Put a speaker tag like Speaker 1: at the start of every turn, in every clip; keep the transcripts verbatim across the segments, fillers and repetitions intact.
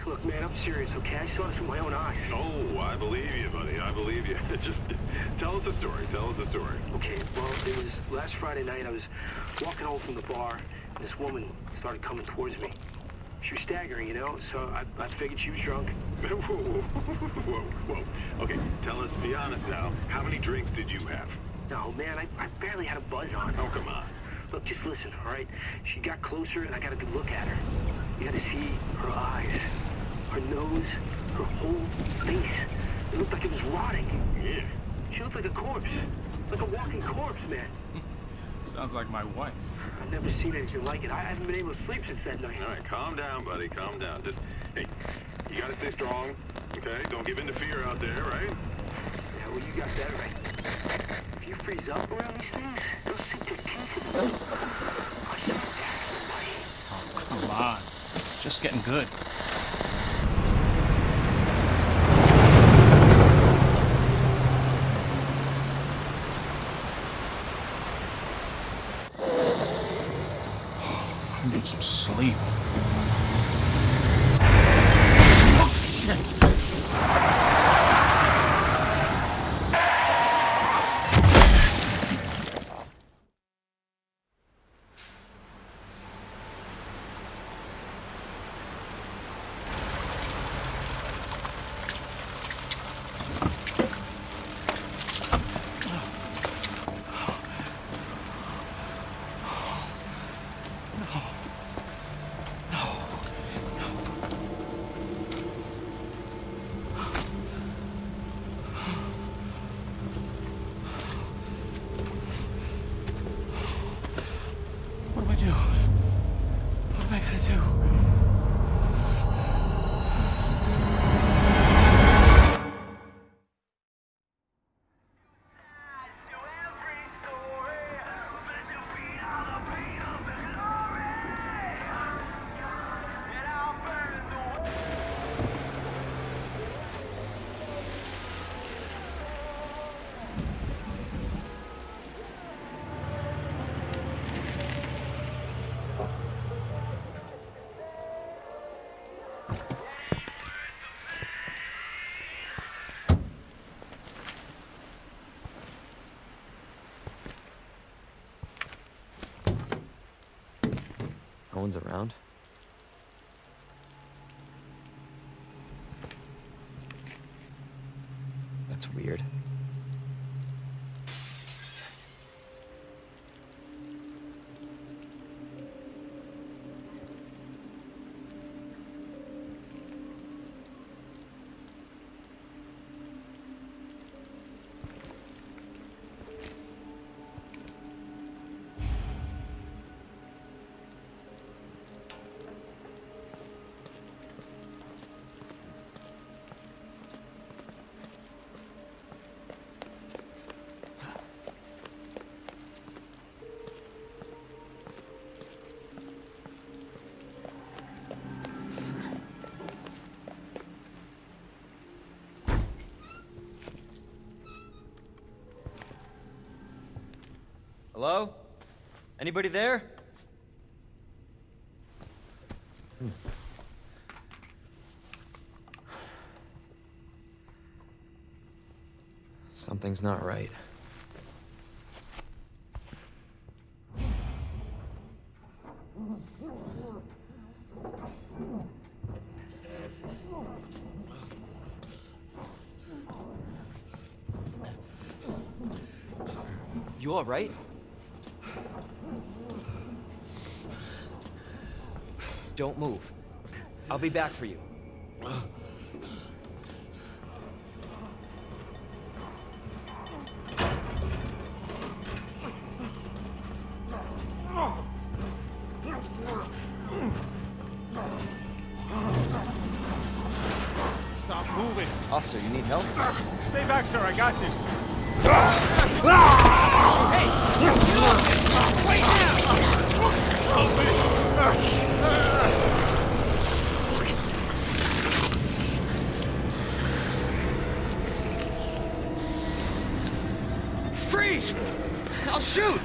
Speaker 1: Look, man, I'm serious, okay? I saw this with my own eyes.
Speaker 2: Oh, I believe you, buddy. I believe you. Just tell us a story. Tell us a story.
Speaker 1: Okay, well, it was last Friday night. I was walking home from the bar, and this woman started coming towards me. She was staggering, you know, so I, I figured she was drunk.
Speaker 2: Whoa, whoa, whoa, whoa. Okay, tell us, be honest now. How many drinks did you have?
Speaker 1: No, man, I, I barely had a buzz on.
Speaker 2: Oh, come on.
Speaker 1: Look, just listen, all right? She got closer, and I got a good look at her. You got to see her eyes, her nose, her whole face. It looked like it was rotting.
Speaker 2: Yeah.
Speaker 1: She looked like a corpse, like a walking corpse, man.
Speaker 3: Sounds like my wife.
Speaker 1: I've never seen anything like it. I haven't been able to sleep since that night.
Speaker 2: All right, calm down, buddy. Calm down. Just, hey, you got to stay strong, okay? Don't give in to fear out there, right?
Speaker 1: Yeah, well, you got that right. If you freeze up around these things, they'll sink their teeth in you. I should attack somebody.
Speaker 3: Oh, come on. It's just getting good. I need some sleep. Oh, shit!
Speaker 4: No one's around. That's weird.
Speaker 5: Hello? Anybody there?
Speaker 4: Hmm. Something's not right.
Speaker 5: You all right? Don't move. I'll be back for you.
Speaker 3: Stop moving.
Speaker 5: Officer, you need help?
Speaker 3: Stay back, sir. I got this.
Speaker 5: Hey! Wait now! Freeze! I'll shoot!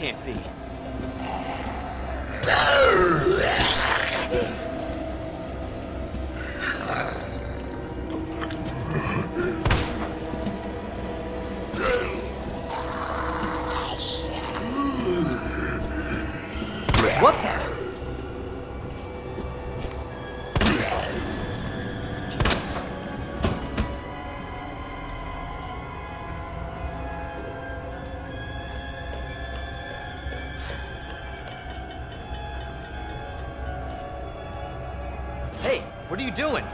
Speaker 5: can't be. What the? Hey, what are you doing?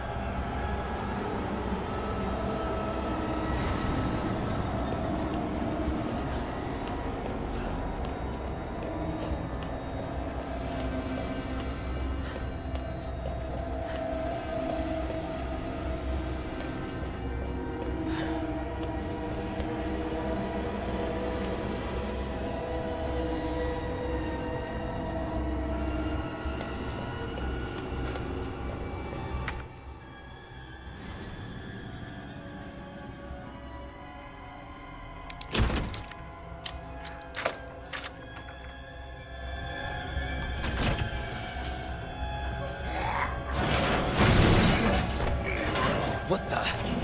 Speaker 5: What the?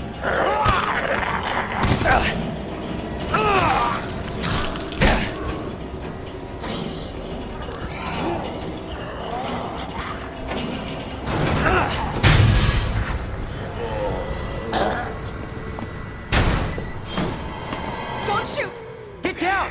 Speaker 6: Don't shoot!
Speaker 5: Get down!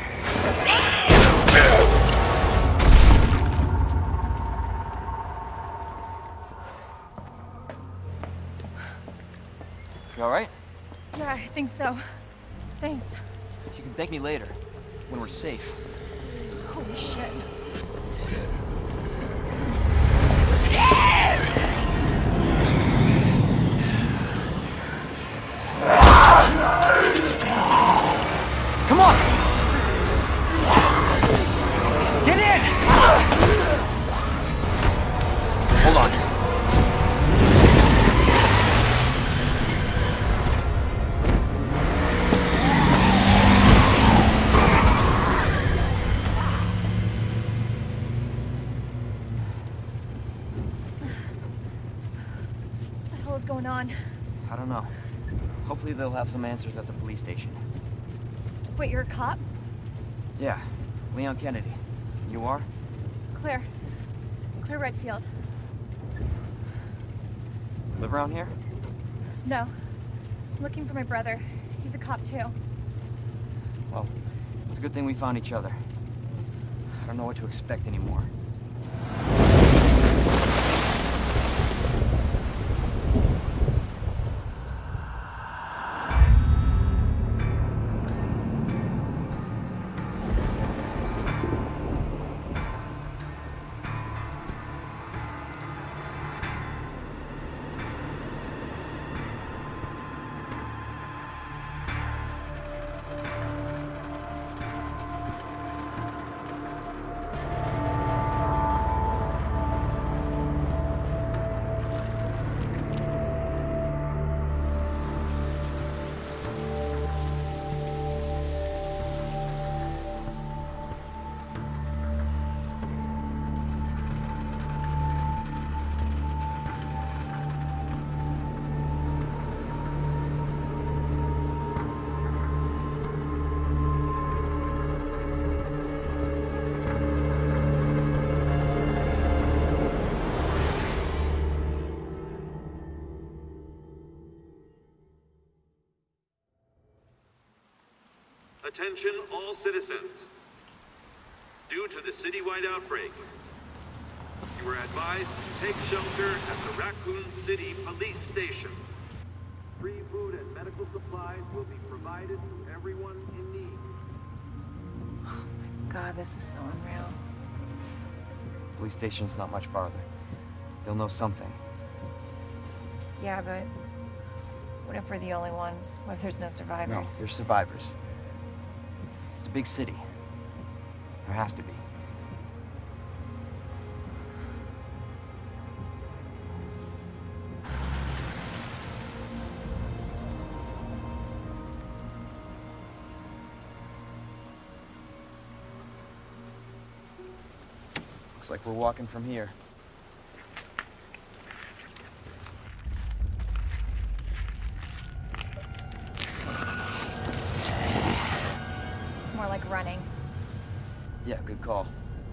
Speaker 5: You all right?
Speaker 6: Yeah, I think so. Thanks.
Speaker 5: You can thank me later, when we're safe.
Speaker 6: Holy shit.
Speaker 5: Come on! Get in! Hold on.
Speaker 6: What the hell is going on?
Speaker 5: I don't know. Hopefully they'll have some answers at the police station.
Speaker 6: Wait, you're a cop?
Speaker 5: Yeah, Leon Kennedy. You are?
Speaker 6: Claire. Claire Redfield.
Speaker 5: Live around here?
Speaker 6: No. I'm looking for my brother. He's a cop too.
Speaker 5: Well, it's a good thing we found each other. I don't know what to expect anymore.
Speaker 7: Attention all citizens. Due to the citywide outbreak, you are advised to take shelter at the Raccoon City Police Station. Free food and medical supplies will be provided to everyone in need.
Speaker 6: Oh my god, this is so unreal.
Speaker 5: Police station's not much farther. They'll know something.
Speaker 6: Yeah, but what if we're the only ones? What if there's no
Speaker 5: No,
Speaker 6: survivors?
Speaker 5: there's survivors. It's a big city. There has to be. Looks like we're walking from here.
Speaker 6: More like running.
Speaker 5: Yeah, good call.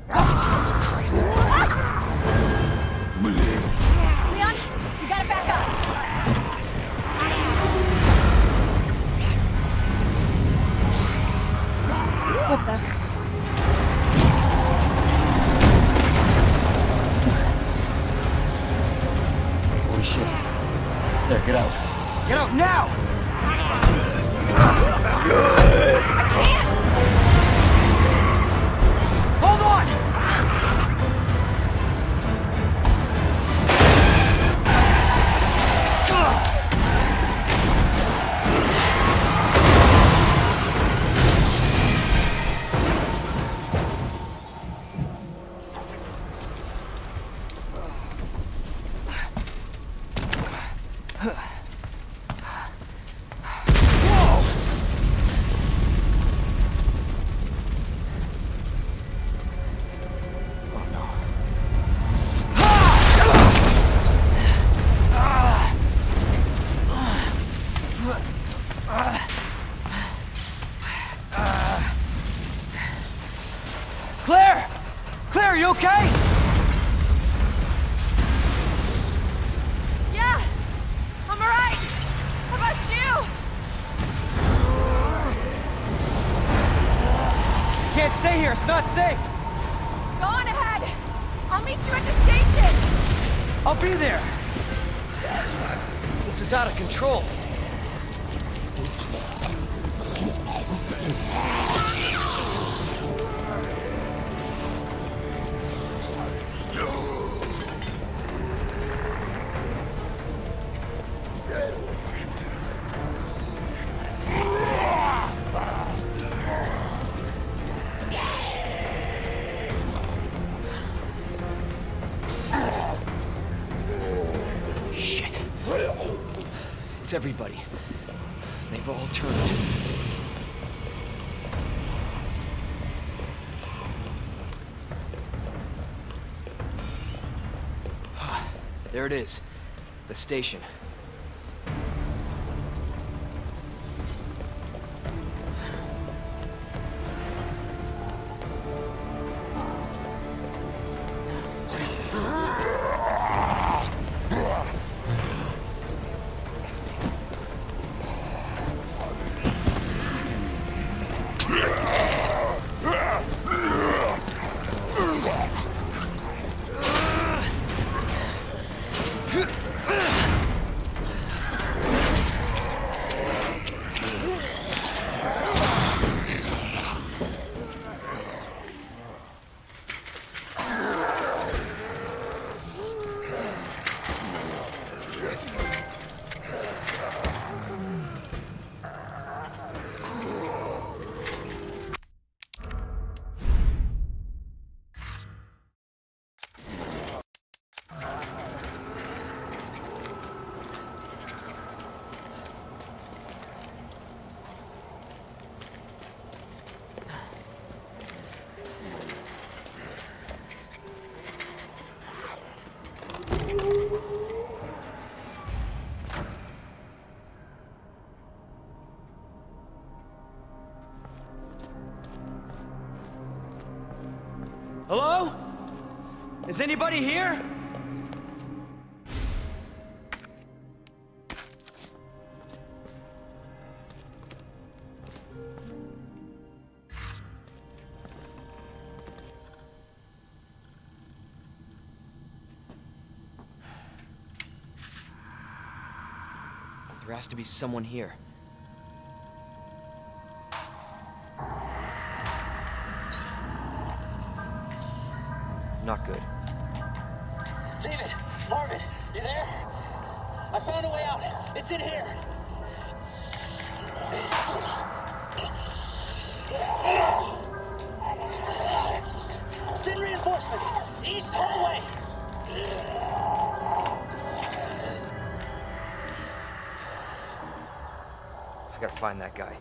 Speaker 6: Leon, you gotta back up. What the?
Speaker 5: Holy shit. There, get out. Get out now!
Speaker 6: I can't!
Speaker 5: Hold on! Claire! Claire, you okay?
Speaker 6: Yeah! I'm alright! How about you?
Speaker 5: Can't stay here, it's not safe!
Speaker 6: Go on ahead! I'll meet you at the station!
Speaker 5: I'll be there! This is out of control. Shit. It's everybody. They've all turned. There it is. The station. Hello? Is anybody here? There has to be someone here. Not good.
Speaker 8: David! Marvin! You there? I found a way out! It's in here! Send reinforcements! East hallway!
Speaker 5: I gotta find that guy.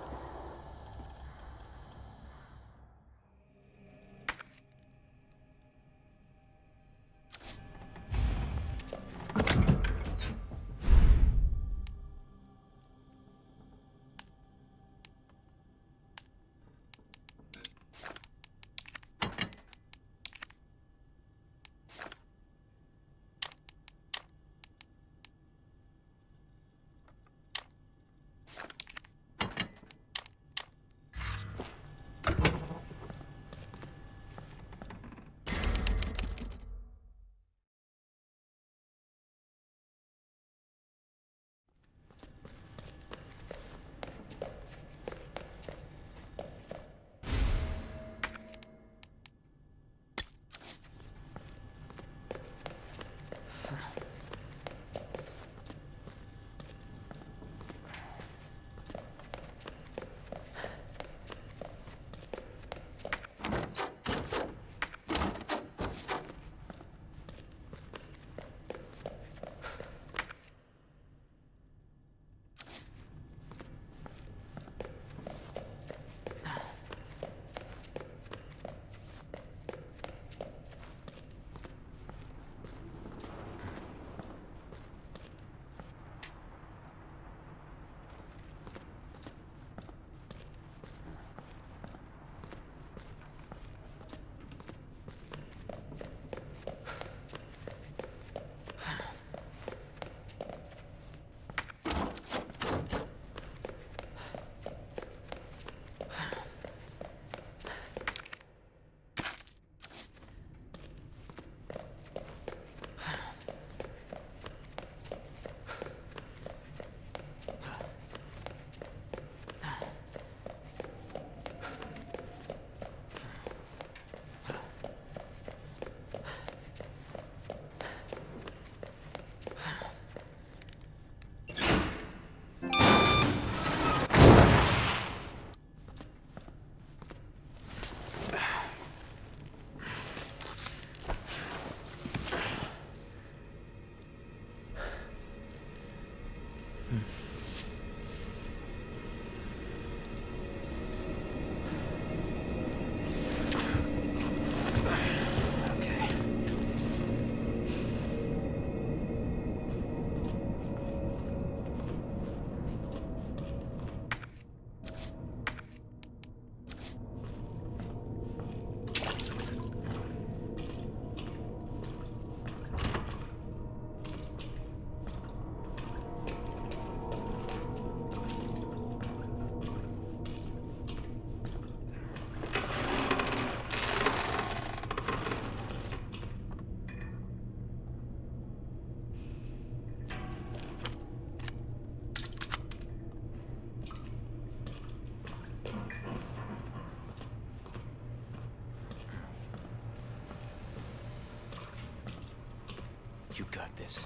Speaker 5: You got this.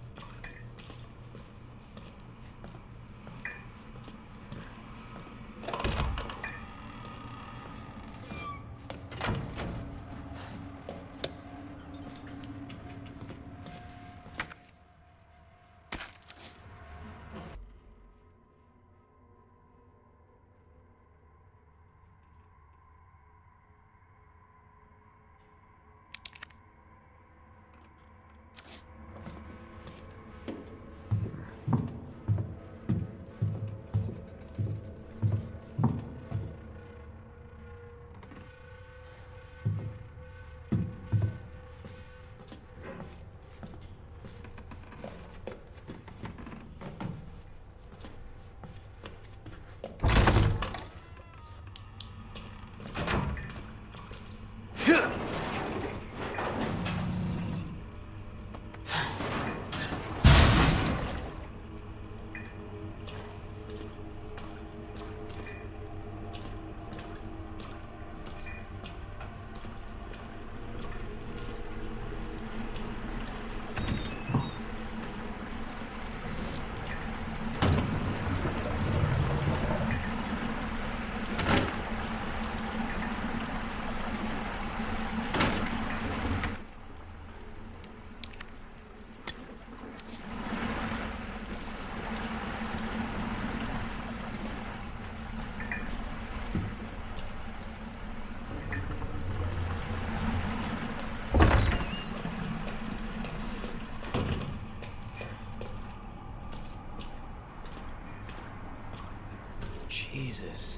Speaker 5: Jesus.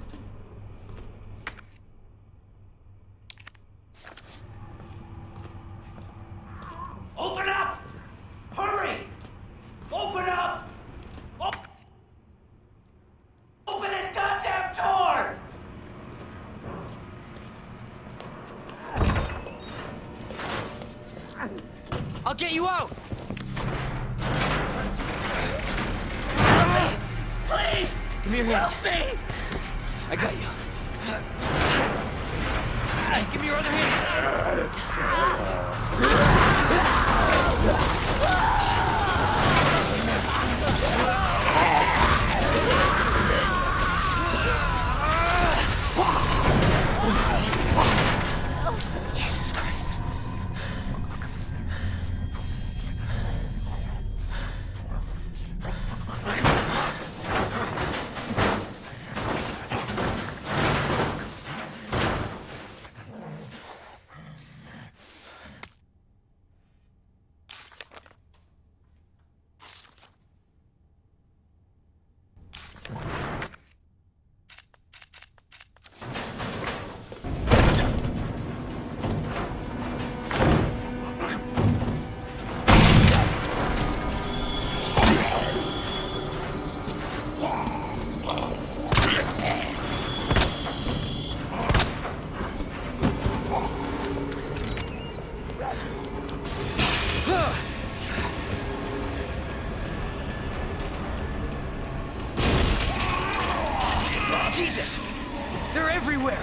Speaker 8: Open up! Hurry! Open up! O- Open this goddamn door!
Speaker 5: I'll get you out!
Speaker 8: Please!
Speaker 5: Give me your hand.
Speaker 8: Help me!
Speaker 5: I got you. Give me your other hand. Jesus Christ. Jesus! They're everywhere!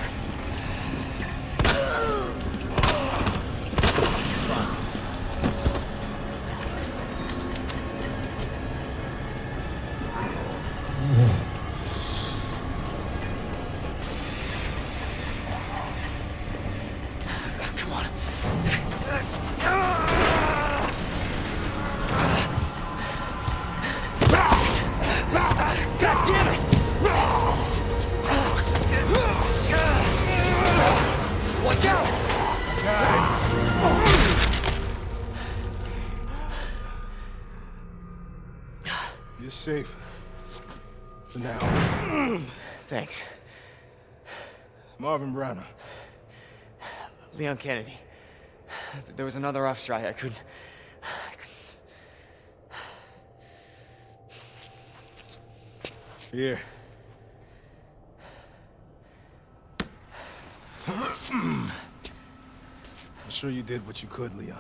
Speaker 5: Come on.
Speaker 9: You're safe. For now.
Speaker 5: Thanks.
Speaker 9: Marvin Browner.
Speaker 5: Leon Kennedy. There was another off strike. I couldn't... I couldn't...
Speaker 9: Here. I'm sure you did what you could, Leon.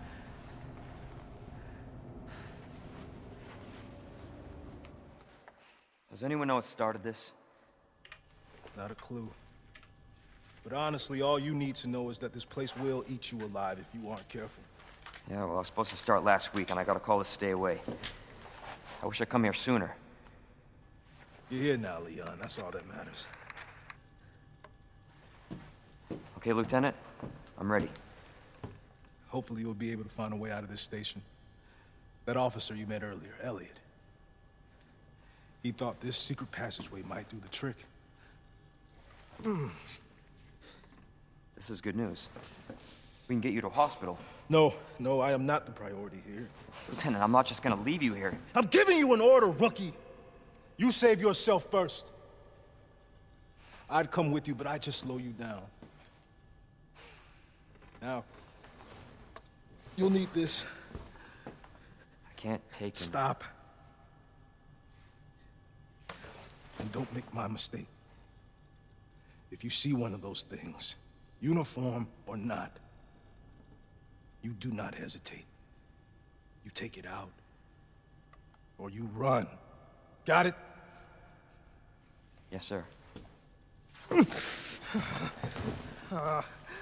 Speaker 5: Does anyone know what started this?
Speaker 9: Not a clue. But honestly, all you need to know is that this place will eat you alive if you aren't careful.
Speaker 5: Yeah, well, I was supposed to start last week, and I got a call to stay away. I wish I'd come here sooner.
Speaker 9: You're here now, Leon. That's all that matters.
Speaker 5: Okay, Lieutenant? I'm ready.
Speaker 9: Hopefully you'll be able to find a way out of this station. That officer you met earlier, Elliot. He thought this secret passageway might do the trick. Mm.
Speaker 5: This is good news. We can get you to a hospital.
Speaker 9: No, no, I am not the priority here.
Speaker 5: Lieutenant, I'm not just gonna leave you here.
Speaker 9: I'm giving you an order, rookie! You save yourself first. I'd come with you, but I'd just slow you down. Now, you'll need this.
Speaker 5: I can't take him.
Speaker 9: Stop. And don't make my mistake. If you see one of those things, uniform or not, you do not hesitate. You take it out, or you run. Got it?
Speaker 5: Yes, sir.
Speaker 9: uh.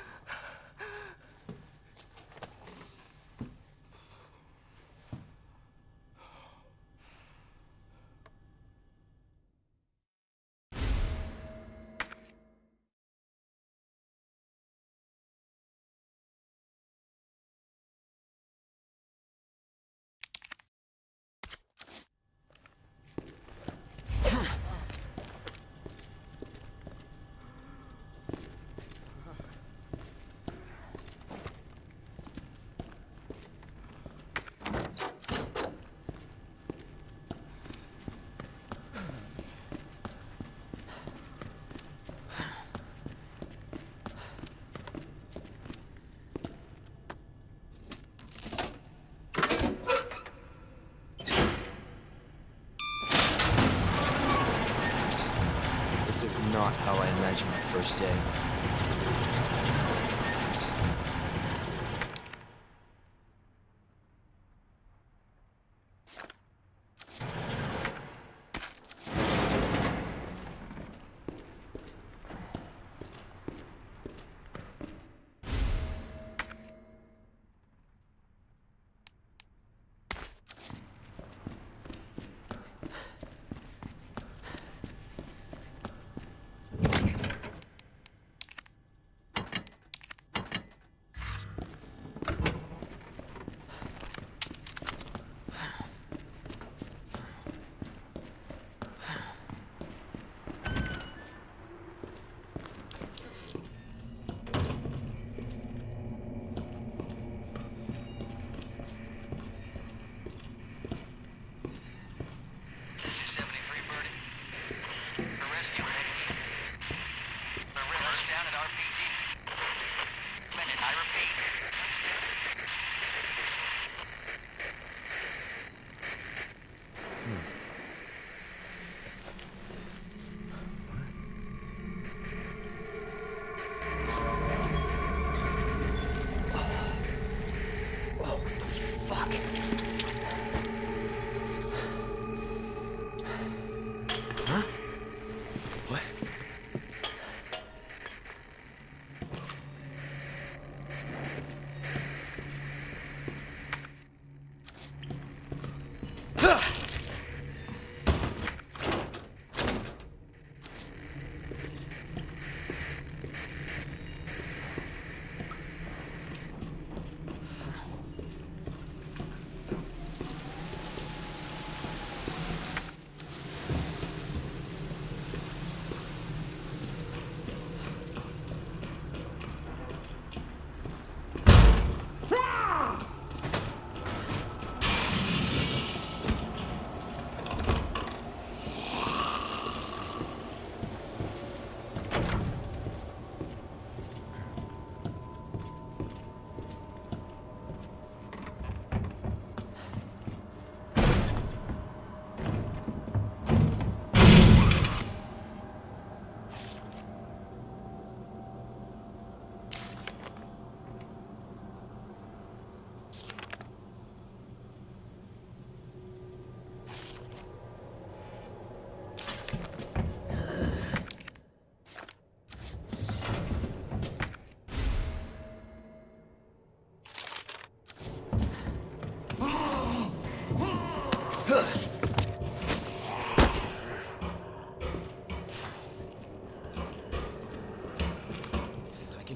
Speaker 4: This is not how I imagined my first day.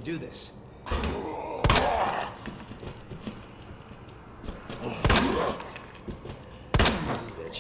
Speaker 10: do this. Bitch.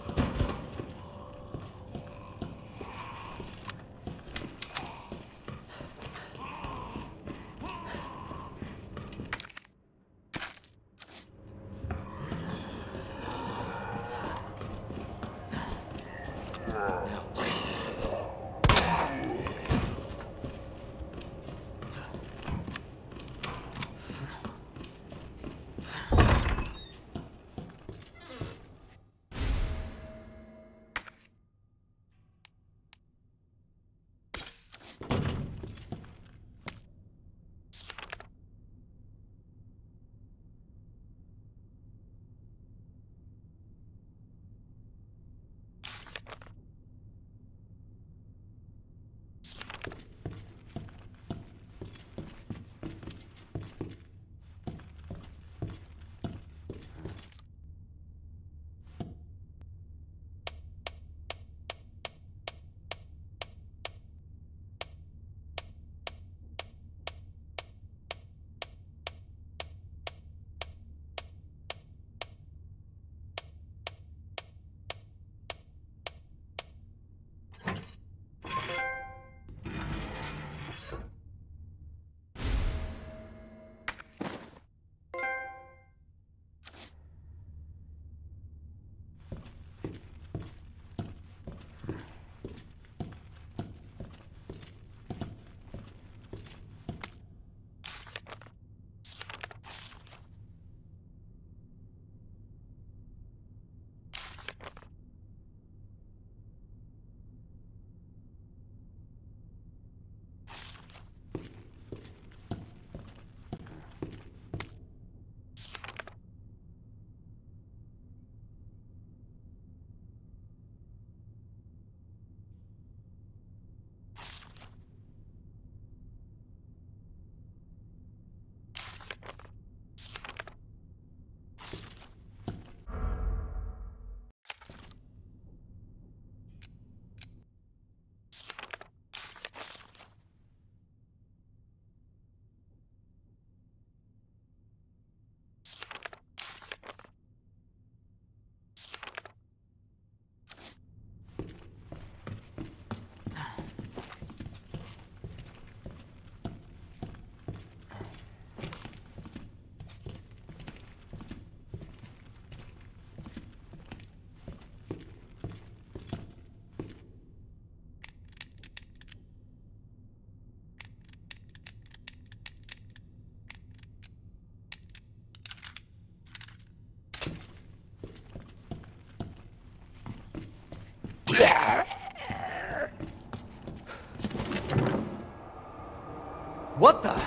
Speaker 5: What the?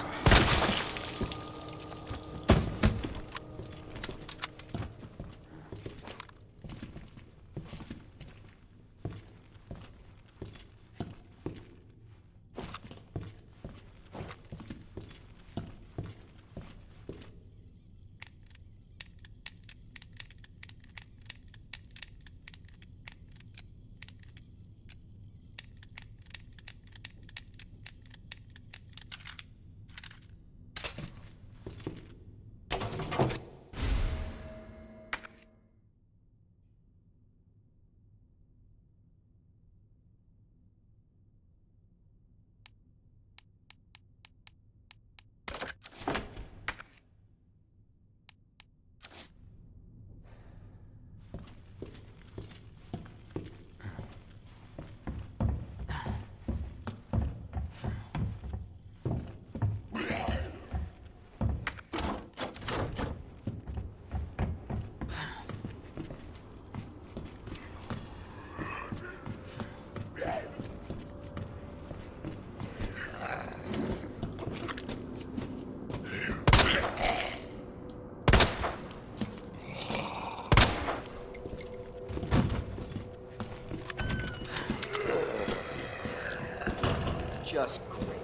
Speaker 5: Just great.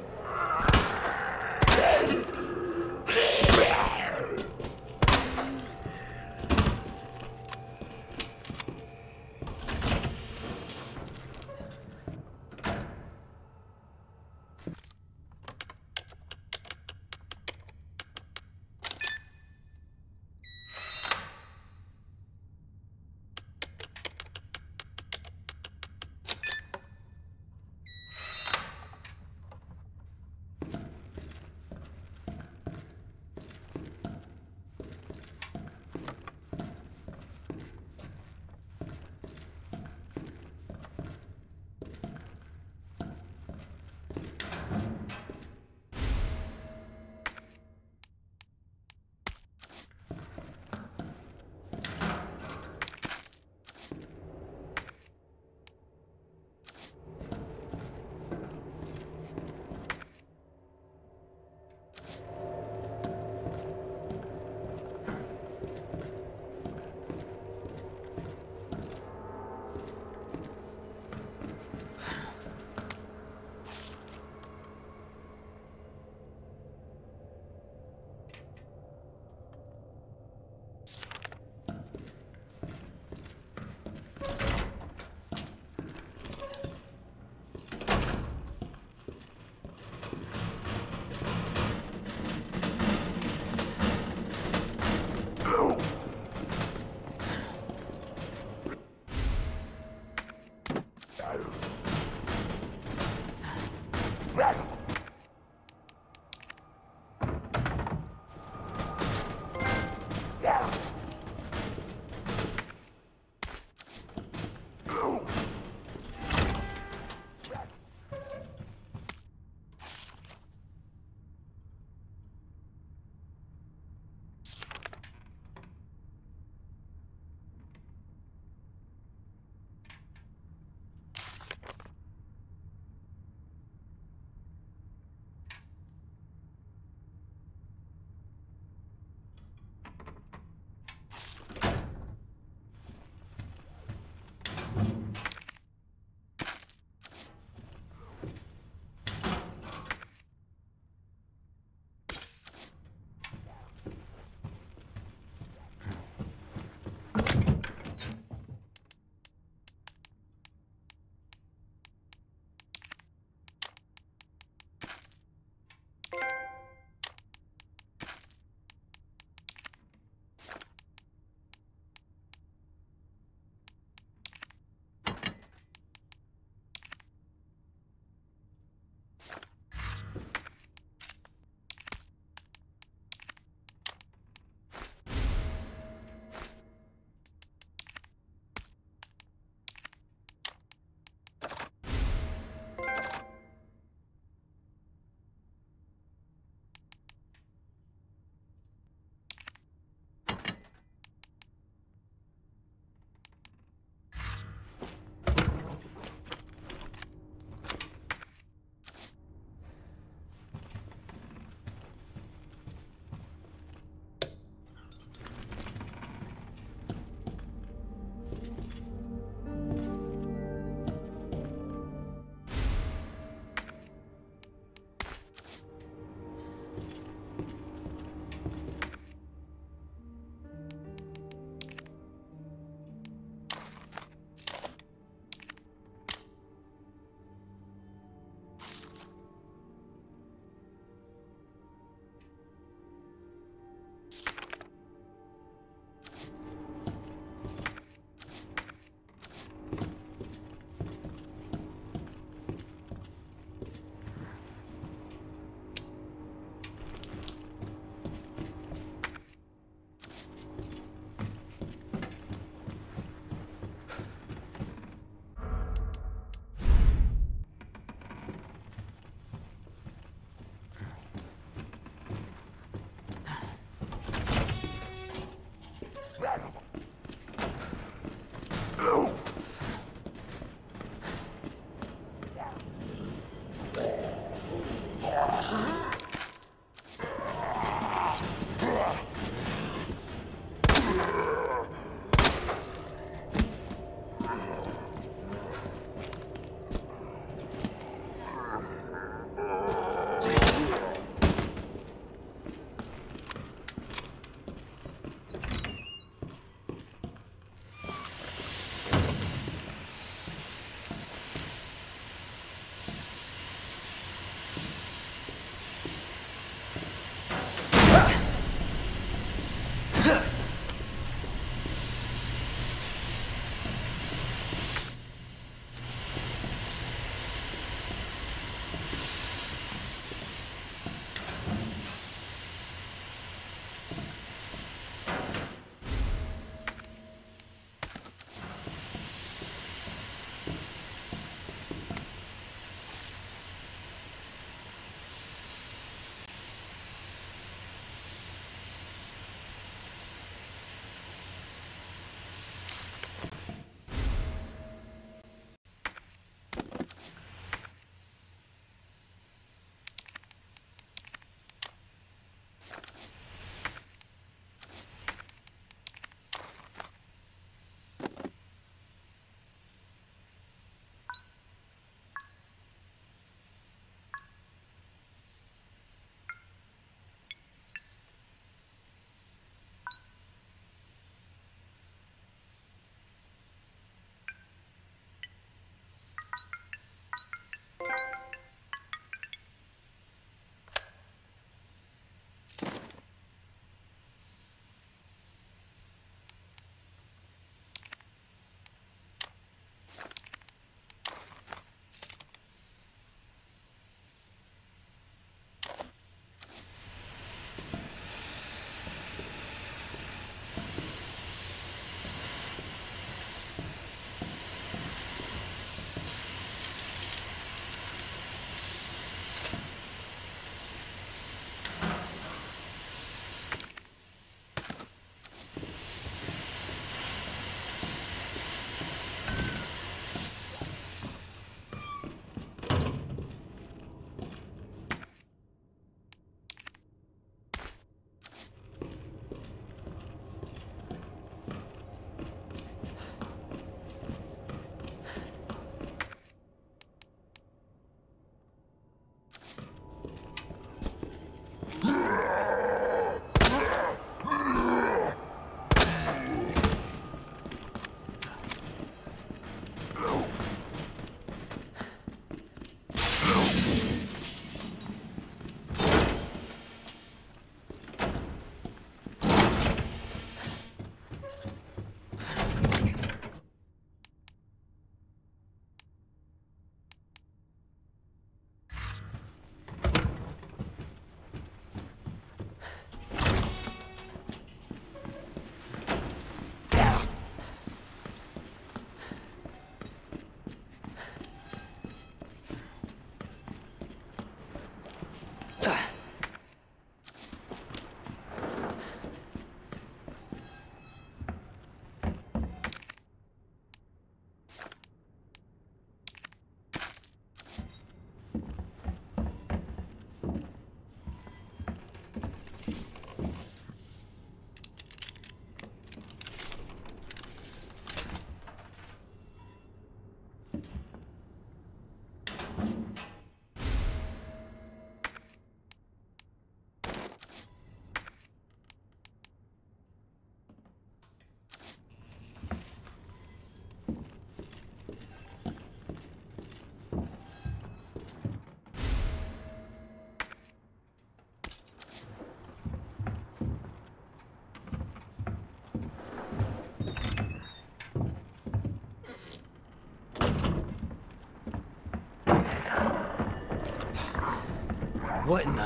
Speaker 4: What in the...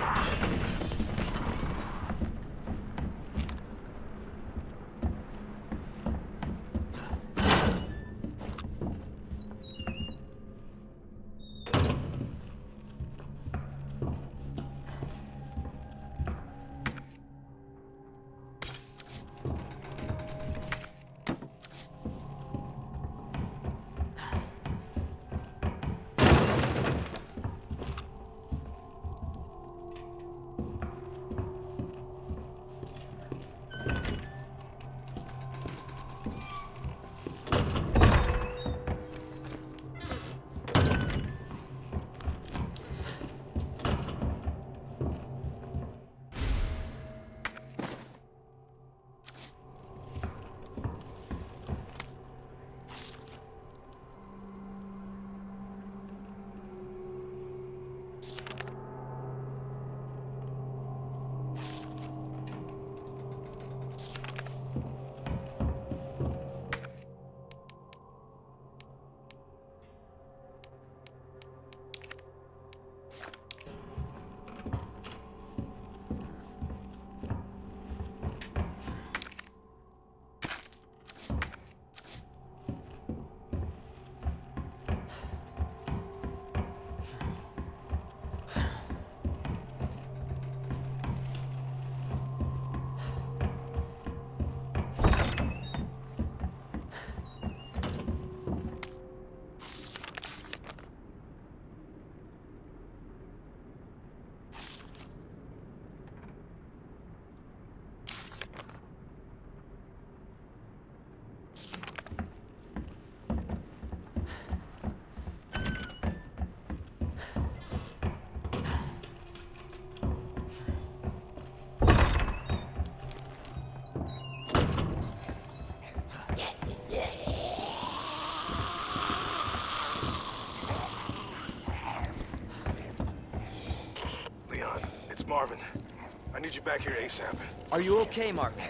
Speaker 9: Marvin, I need you back here ASAP.
Speaker 4: Are you okay, Marvin?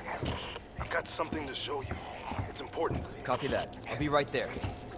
Speaker 9: I've got something to show you. It's important.
Speaker 4: Copy that. I'll be right there.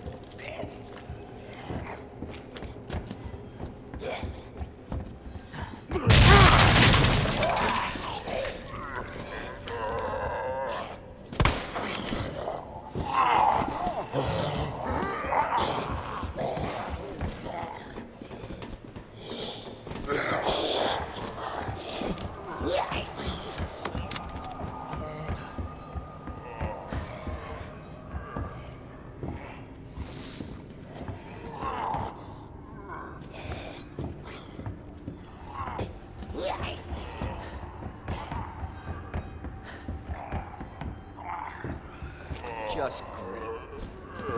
Speaker 4: Just great.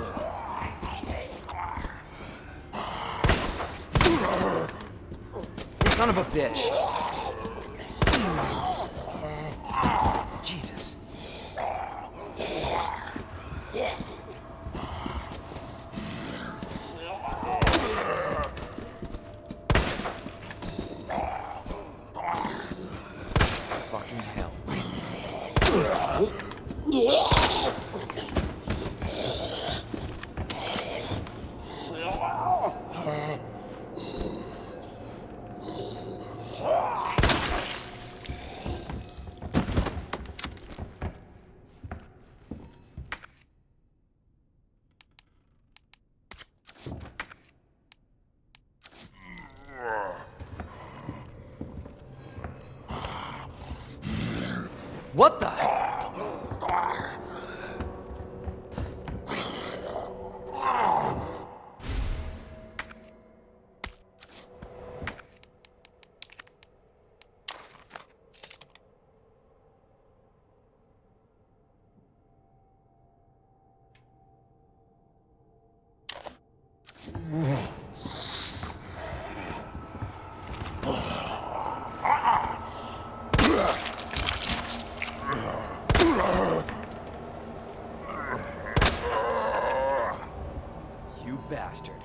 Speaker 4: Son of a bitch. Jesus. Fucking hell. What the? bastard.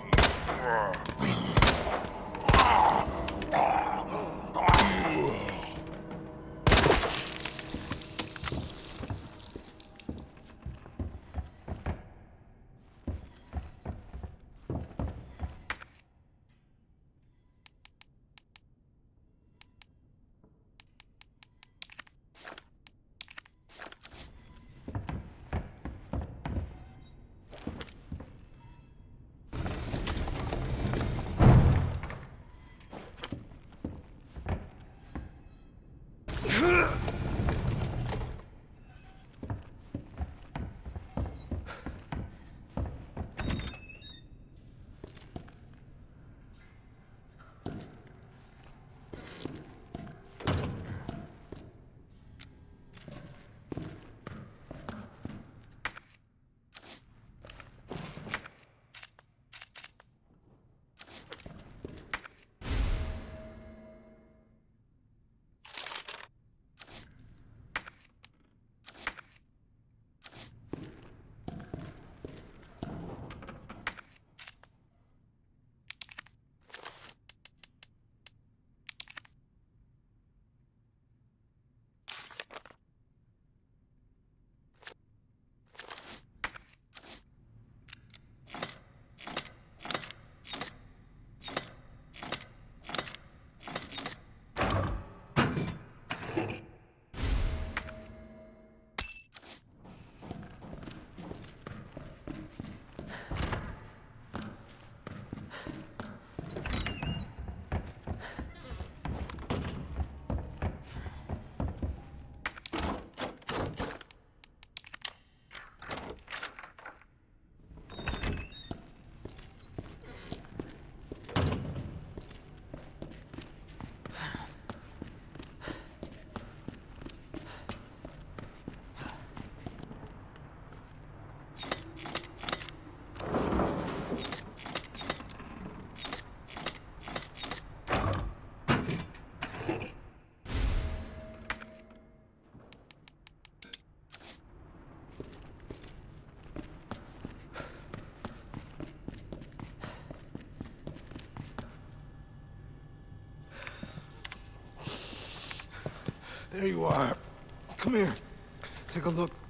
Speaker 9: There you are. Come here. Take a look.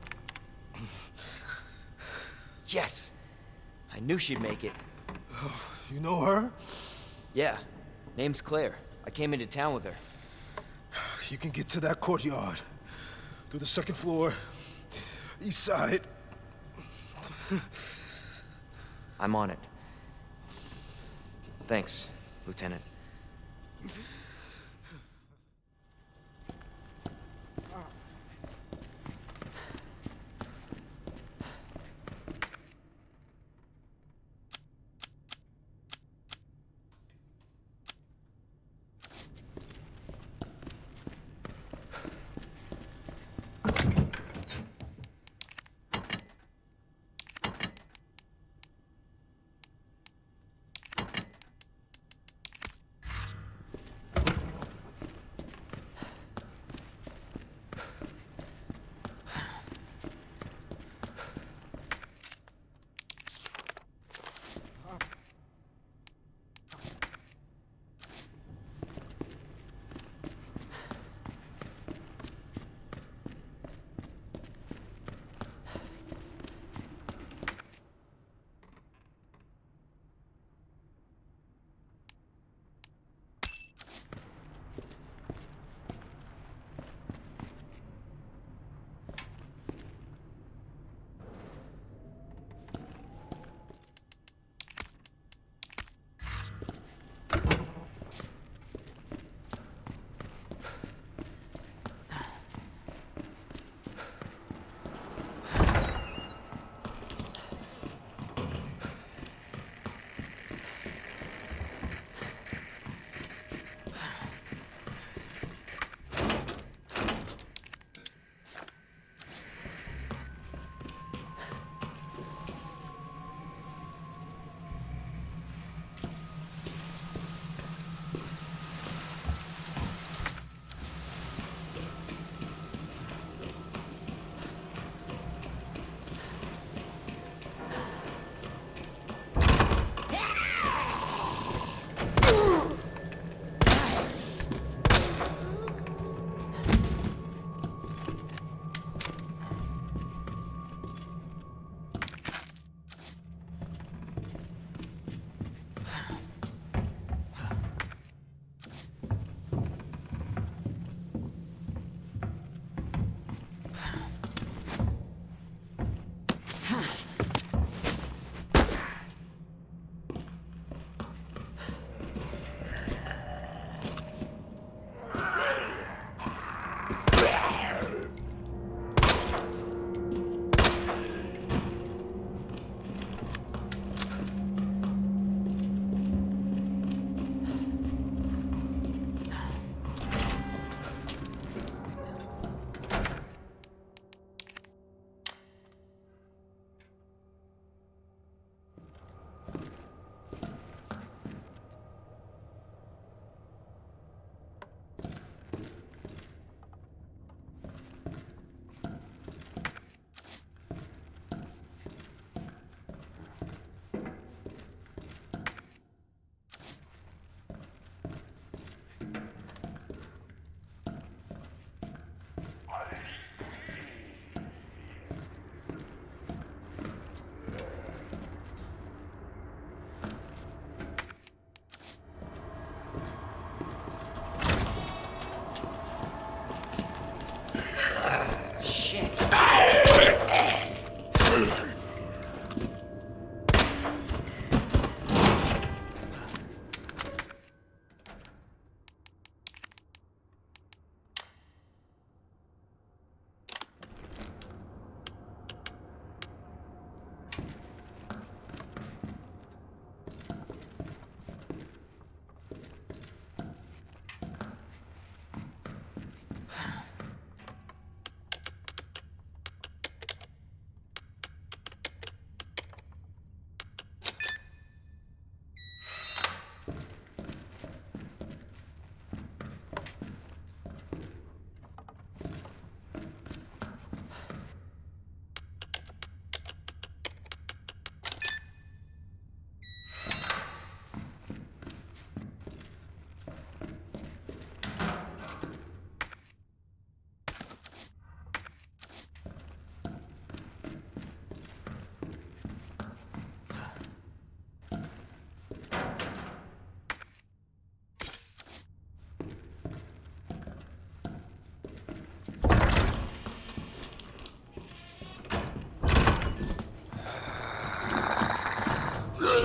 Speaker 4: Yes! I knew she'd make it.
Speaker 9: Oh, you know her?
Speaker 4: Yeah. Name's Claire. I came into town with her.
Speaker 9: You can get to that courtyard. Through the second floor. East side.
Speaker 4: I'm on it. Thanks, Lieutenant.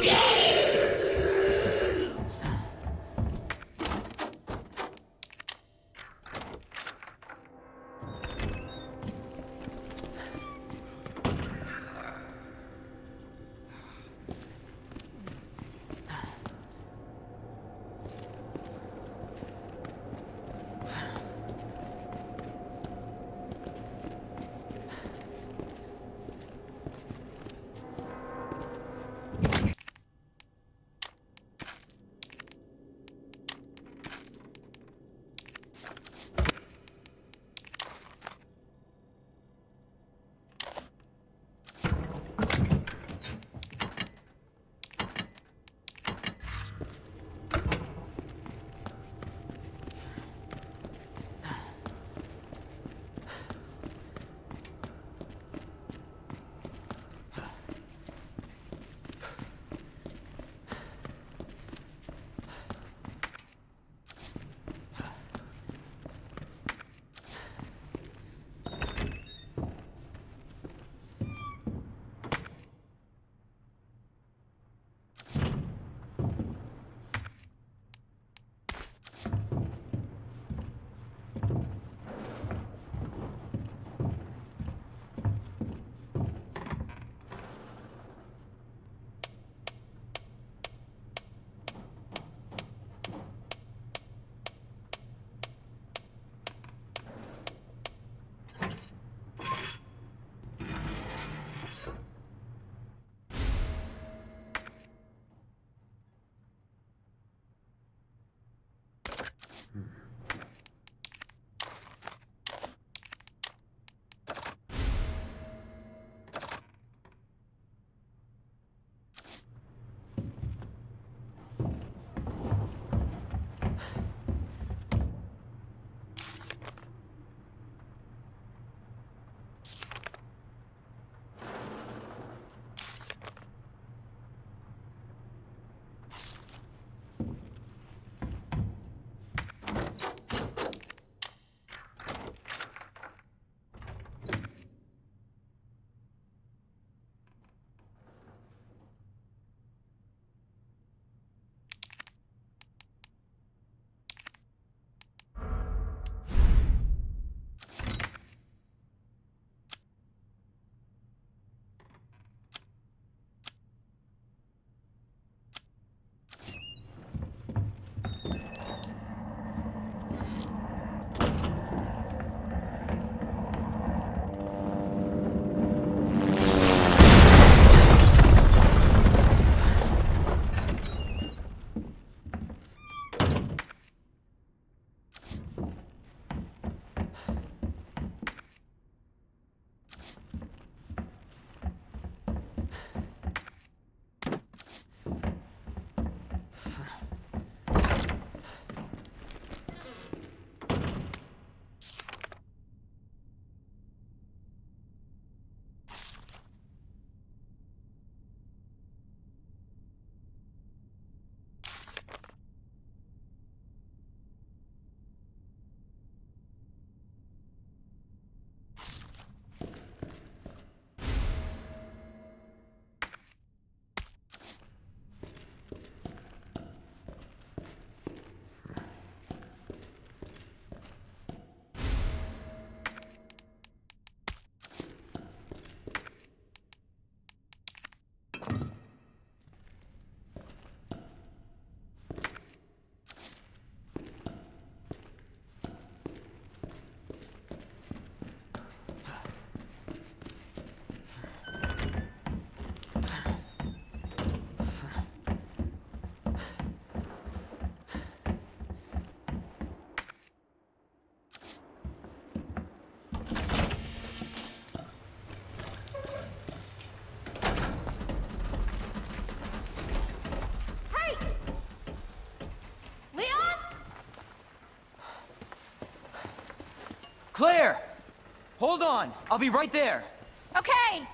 Speaker 5: Claire! Hold on. I'll be right there.
Speaker 6: Okay.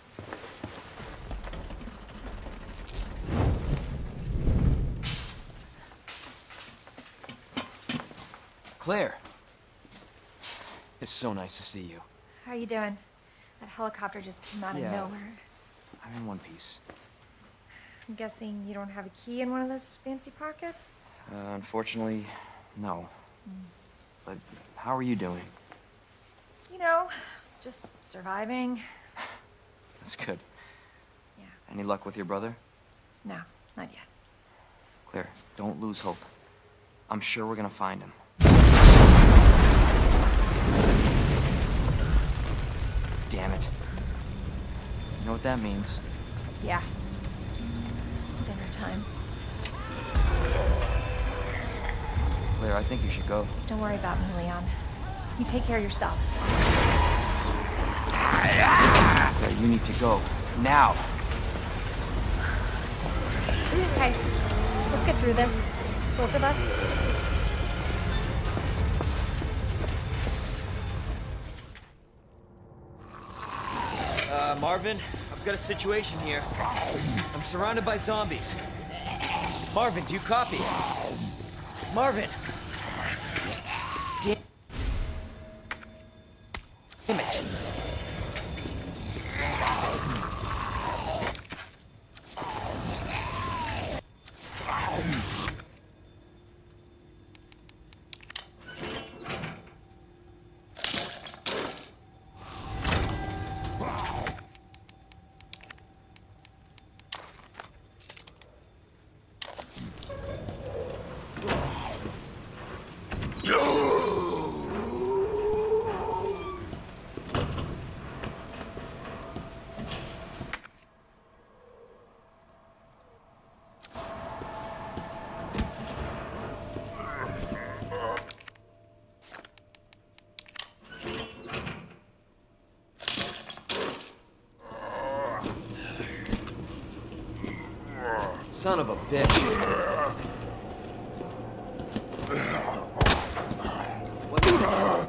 Speaker 5: Claire. It's so nice to see you.
Speaker 6: How are you doing? That helicopter just came out
Speaker 5: Yeah.
Speaker 6: of nowhere.
Speaker 5: I'm in one piece.
Speaker 6: I'm guessing you don't have a key in one of those fancy pockets?
Speaker 5: Uh, unfortunately, no. But how are you doing?
Speaker 6: You know, just surviving.
Speaker 5: That's good.
Speaker 6: Yeah.
Speaker 5: Any luck with your brother?
Speaker 6: No, not yet.
Speaker 5: Claire, don't lose hope. I'm sure we're gonna find him. Damn it. You know what that means?
Speaker 6: Yeah. Dinner time.
Speaker 5: Claire, I think you should go.
Speaker 6: Don't worry about me, Leon. You take care of yourself.
Speaker 5: Claire, you need to go. Now!
Speaker 6: Okay, let's get through this. Both of us.
Speaker 4: Uh, Marvin, I've got a situation here. I'm surrounded by zombies. Marvin, do you copy? Marvin! Damn, Damn it. Son of a bitch. What the...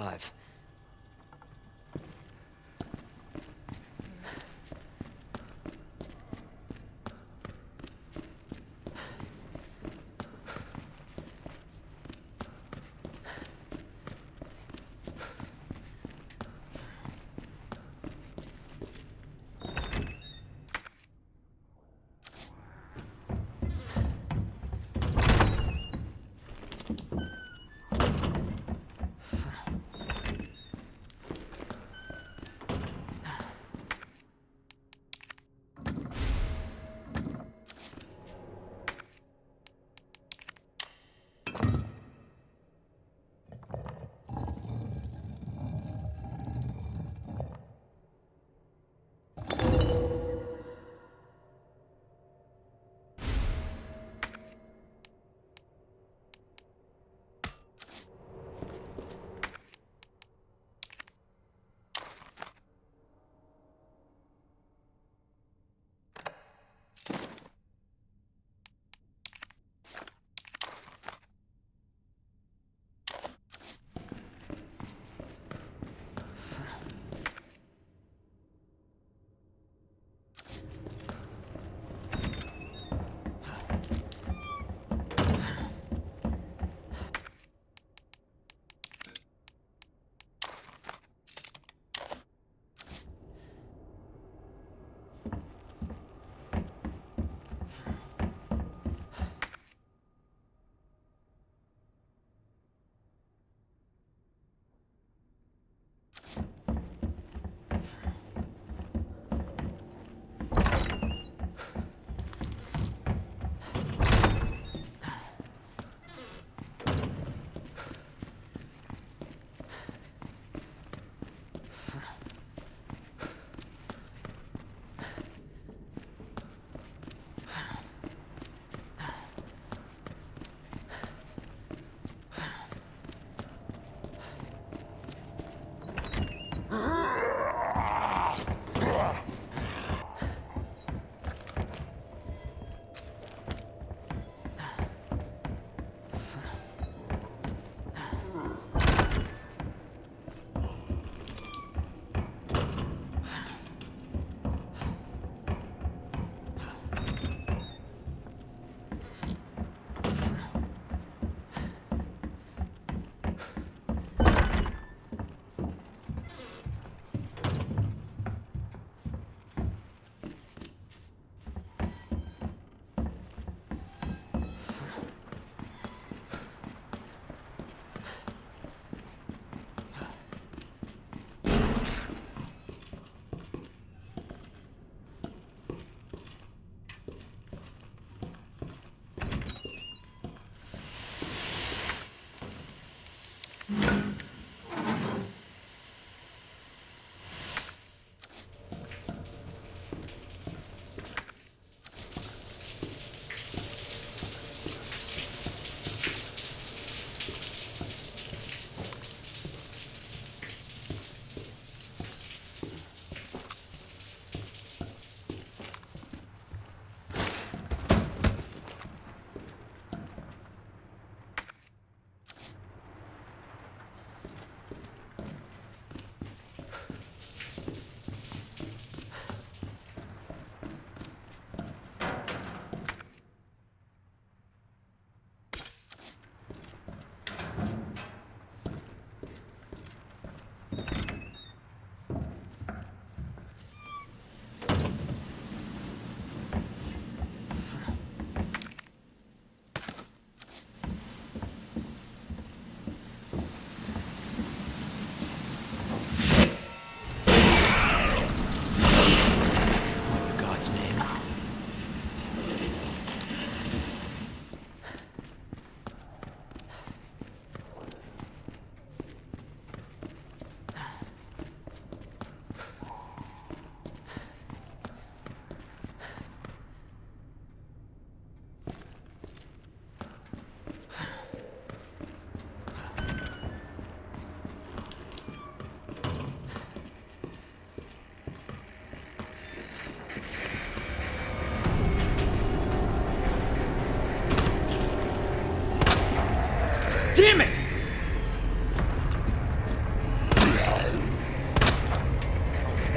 Speaker 4: alive.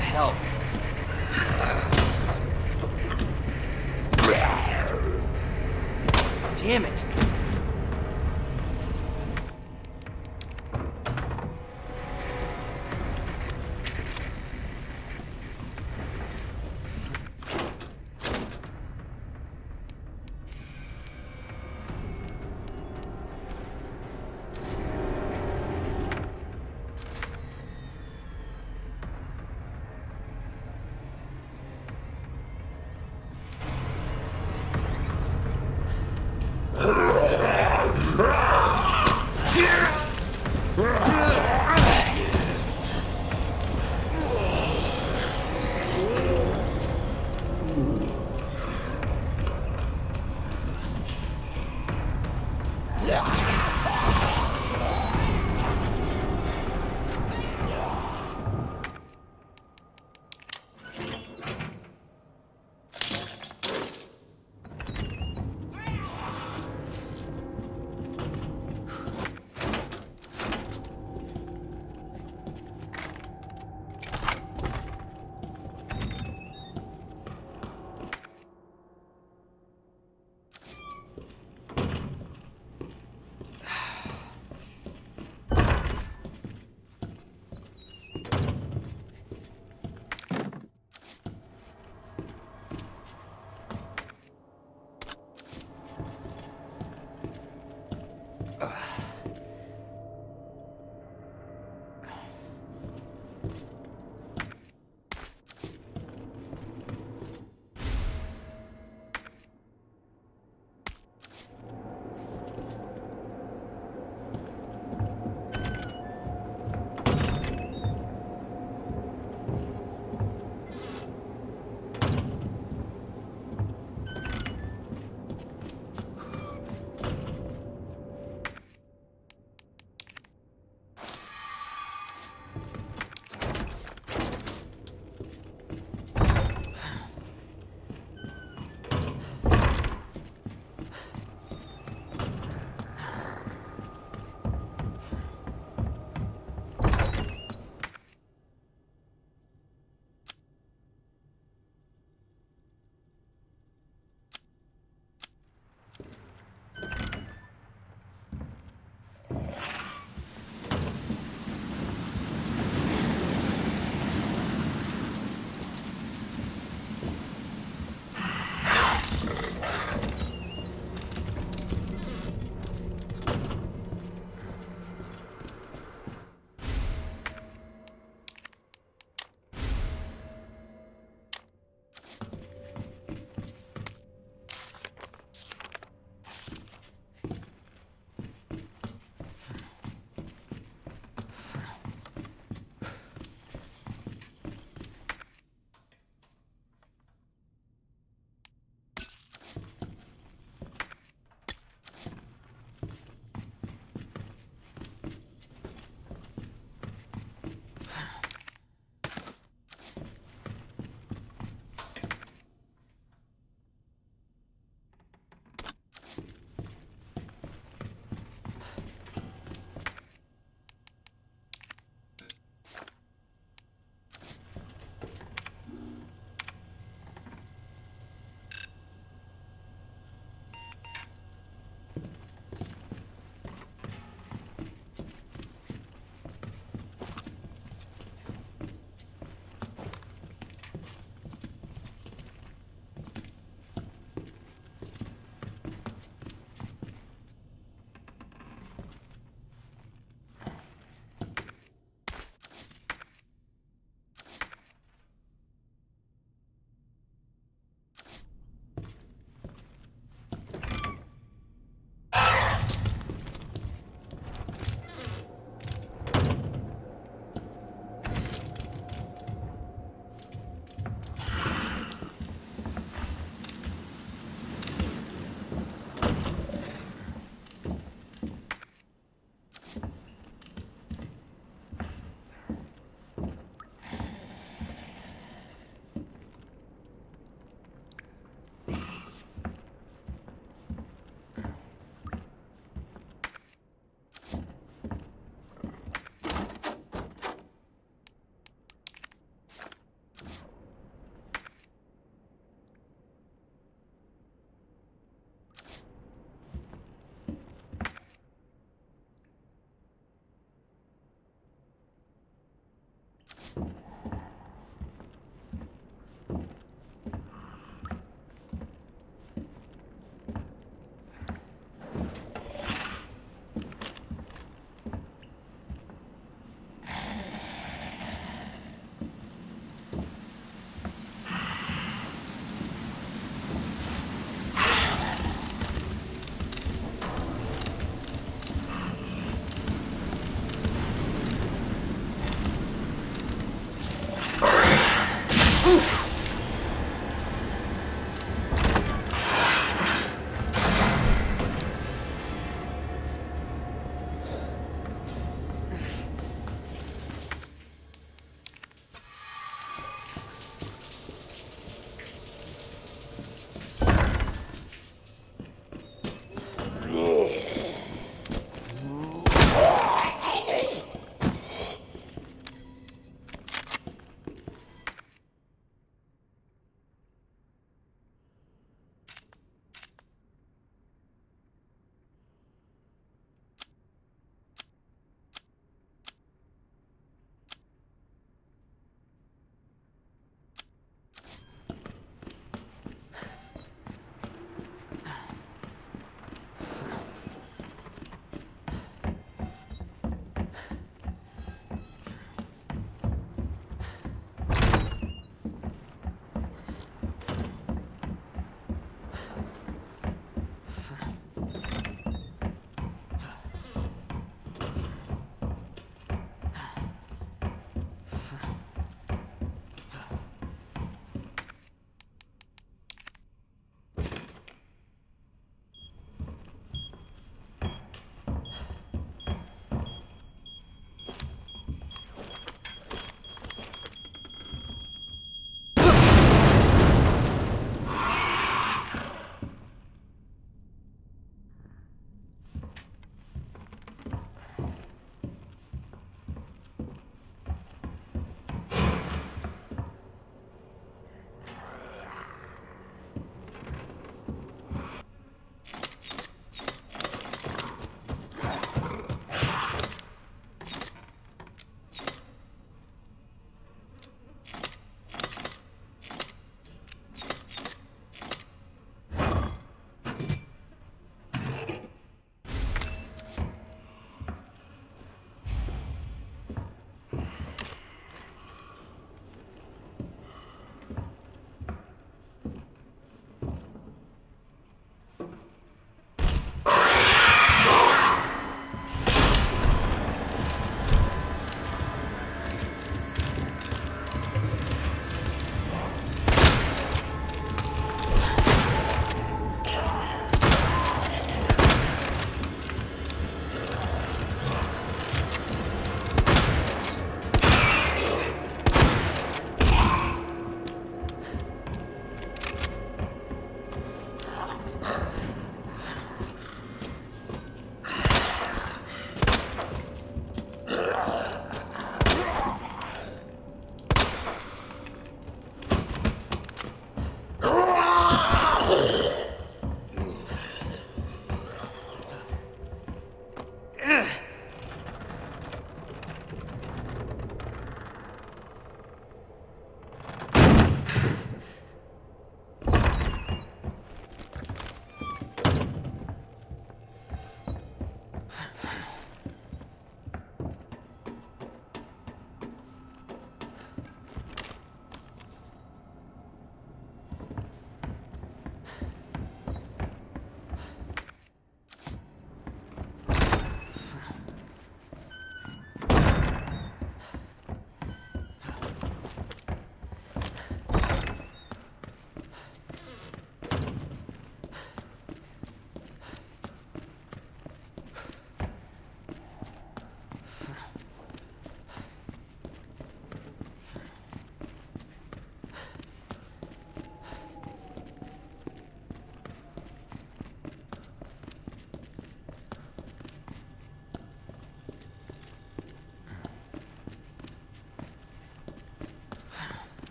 Speaker 5: hell? Damn it!
Speaker 9: Ugh!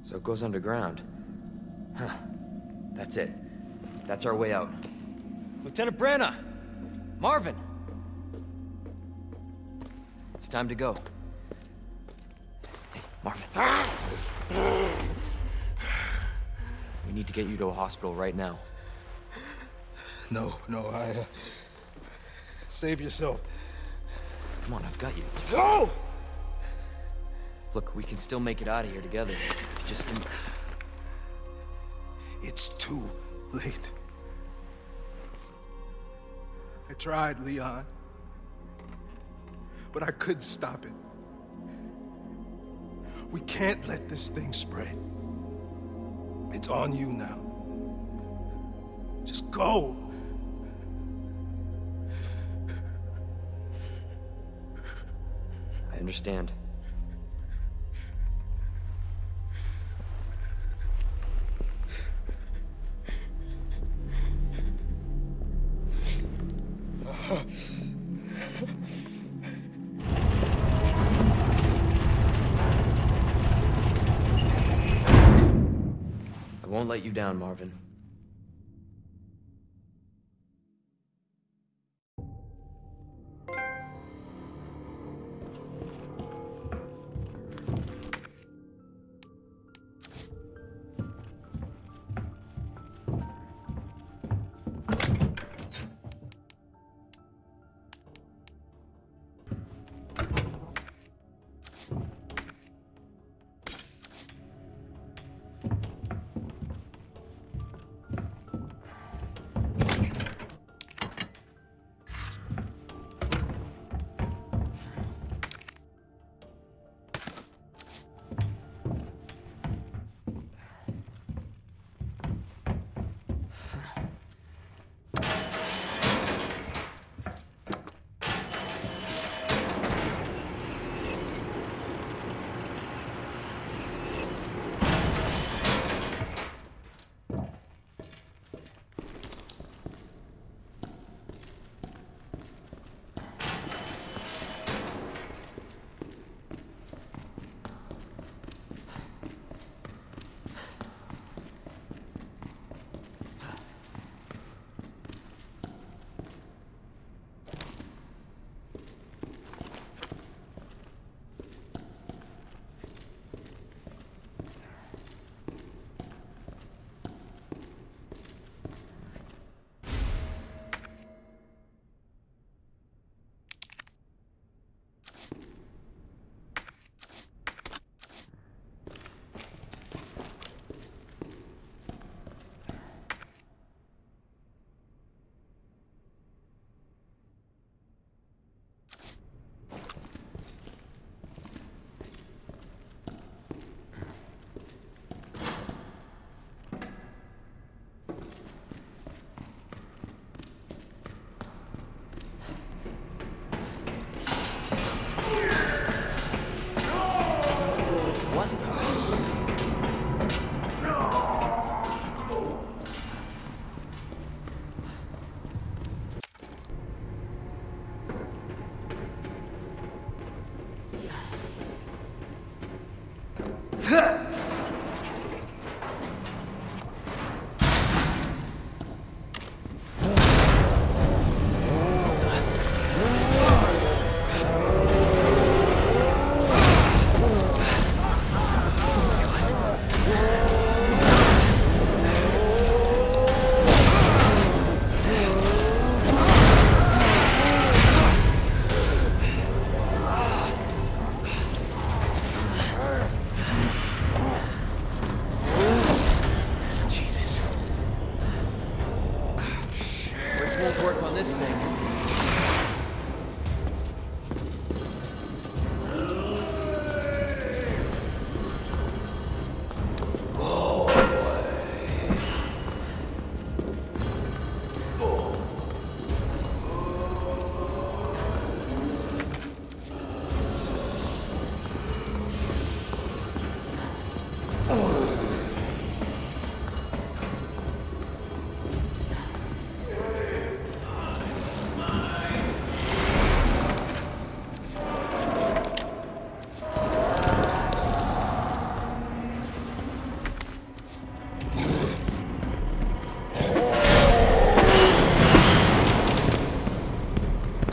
Speaker 4: So it goes underground. Huh. That's it. That's our way out. Lieutenant Branagh! Marvin! It's time to go. Hey, Marvin. We need to get you to a hospital right now.
Speaker 9: No, no, I... Uh, save yourself.
Speaker 4: Come on, I've got you.
Speaker 9: No!
Speaker 4: Look, we can still make it out of here together. Just...
Speaker 9: It's too late. I tried, Leon. But I couldn't stop it. We can't let this thing spread. It's on you now. Just go.
Speaker 4: I understand. I won't let you down, Marvin.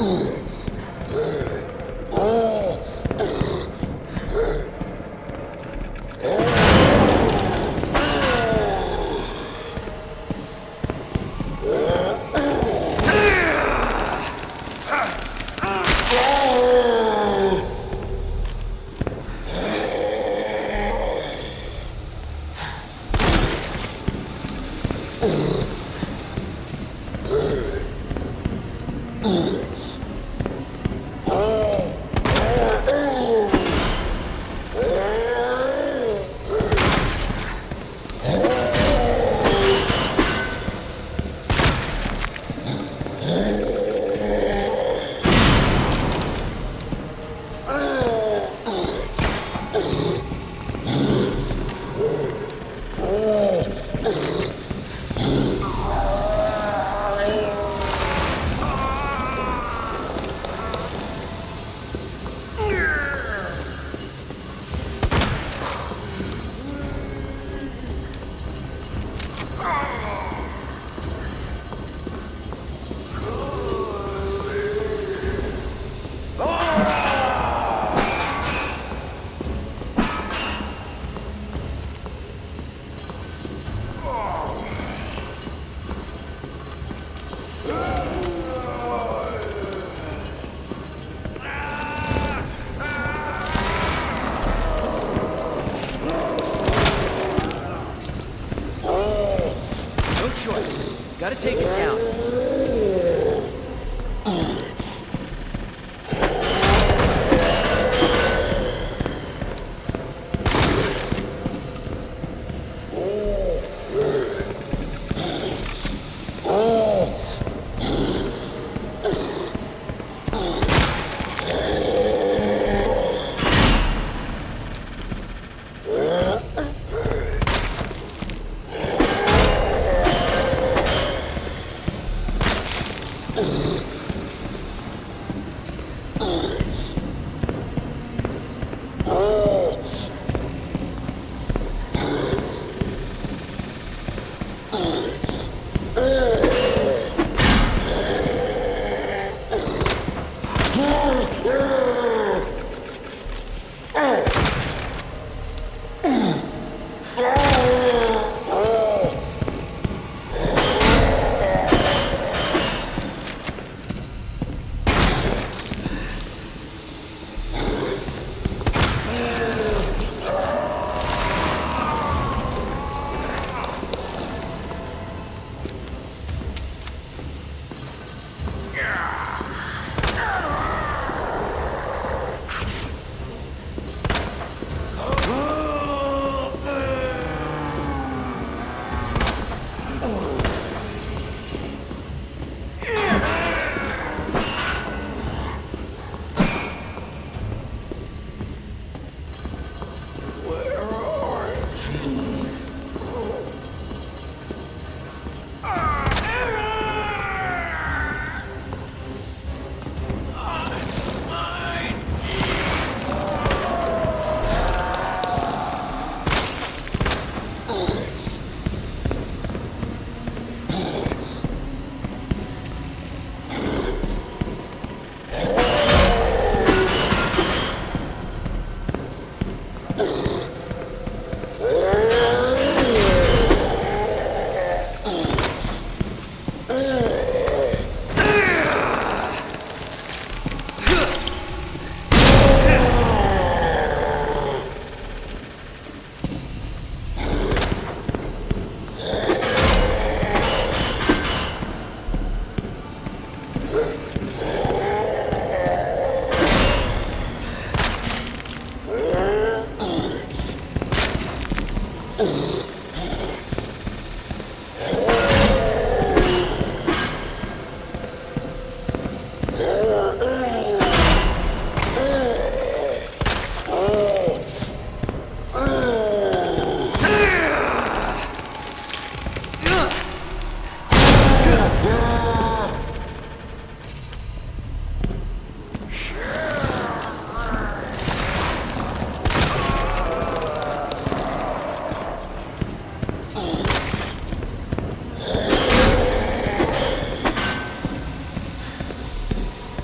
Speaker 4: Gotta take it down.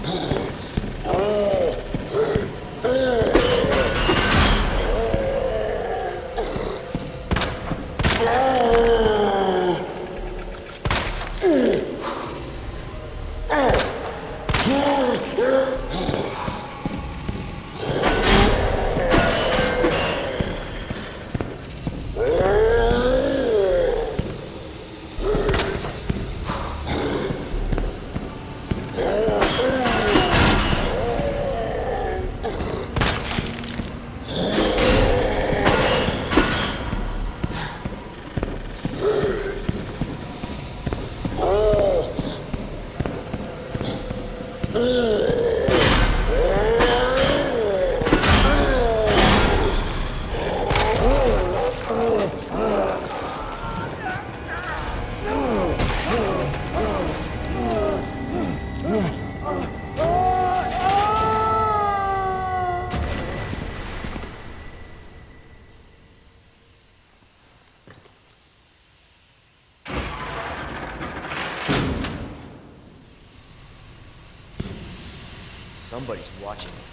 Speaker 4: Somebody's watching me.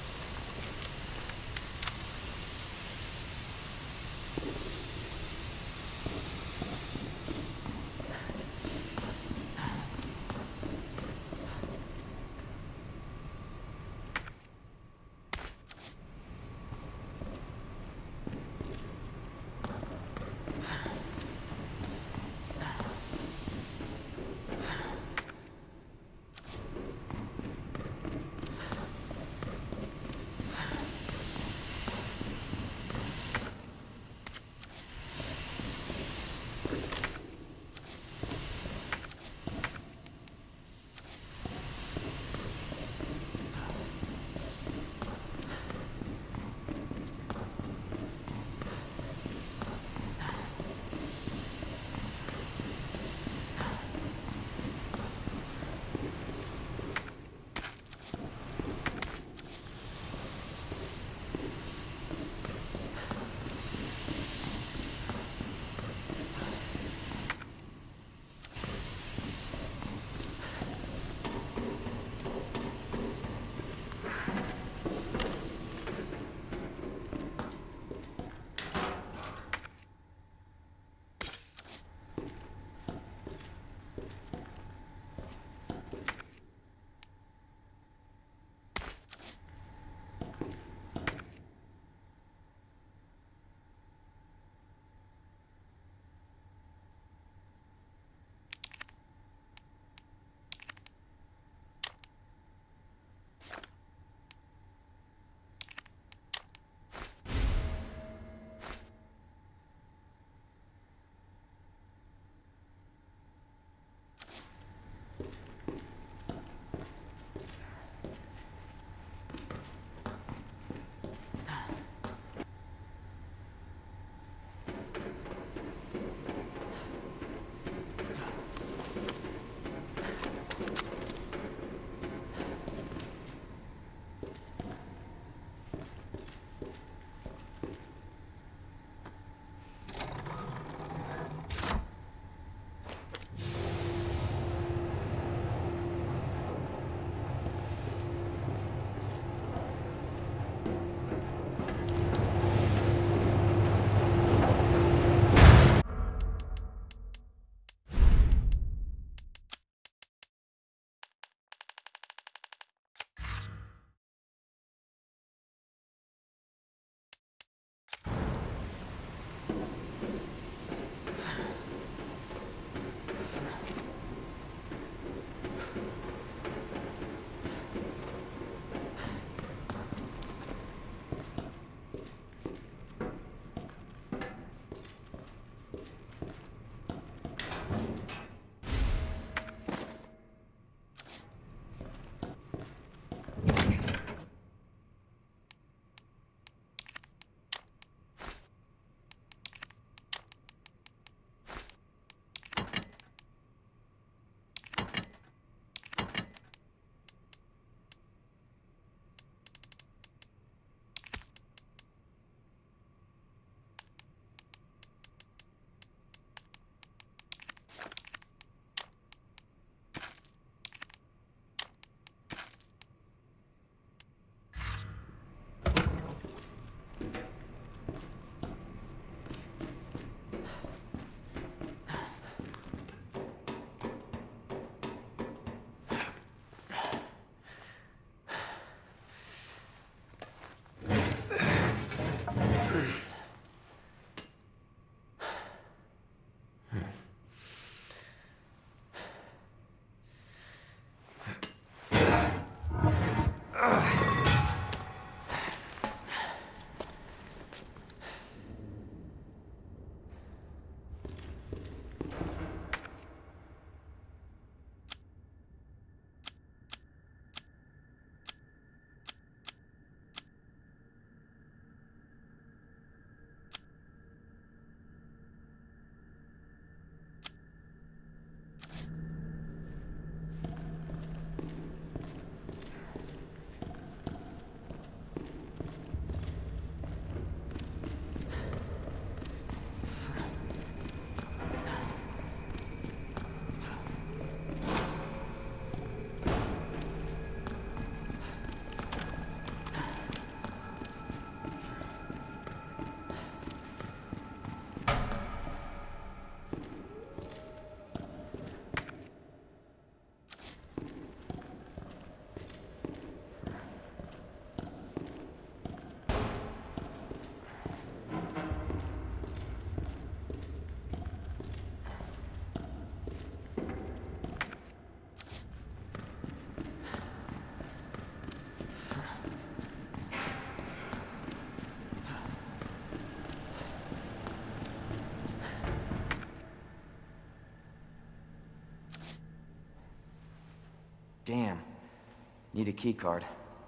Speaker 5: Need a key card.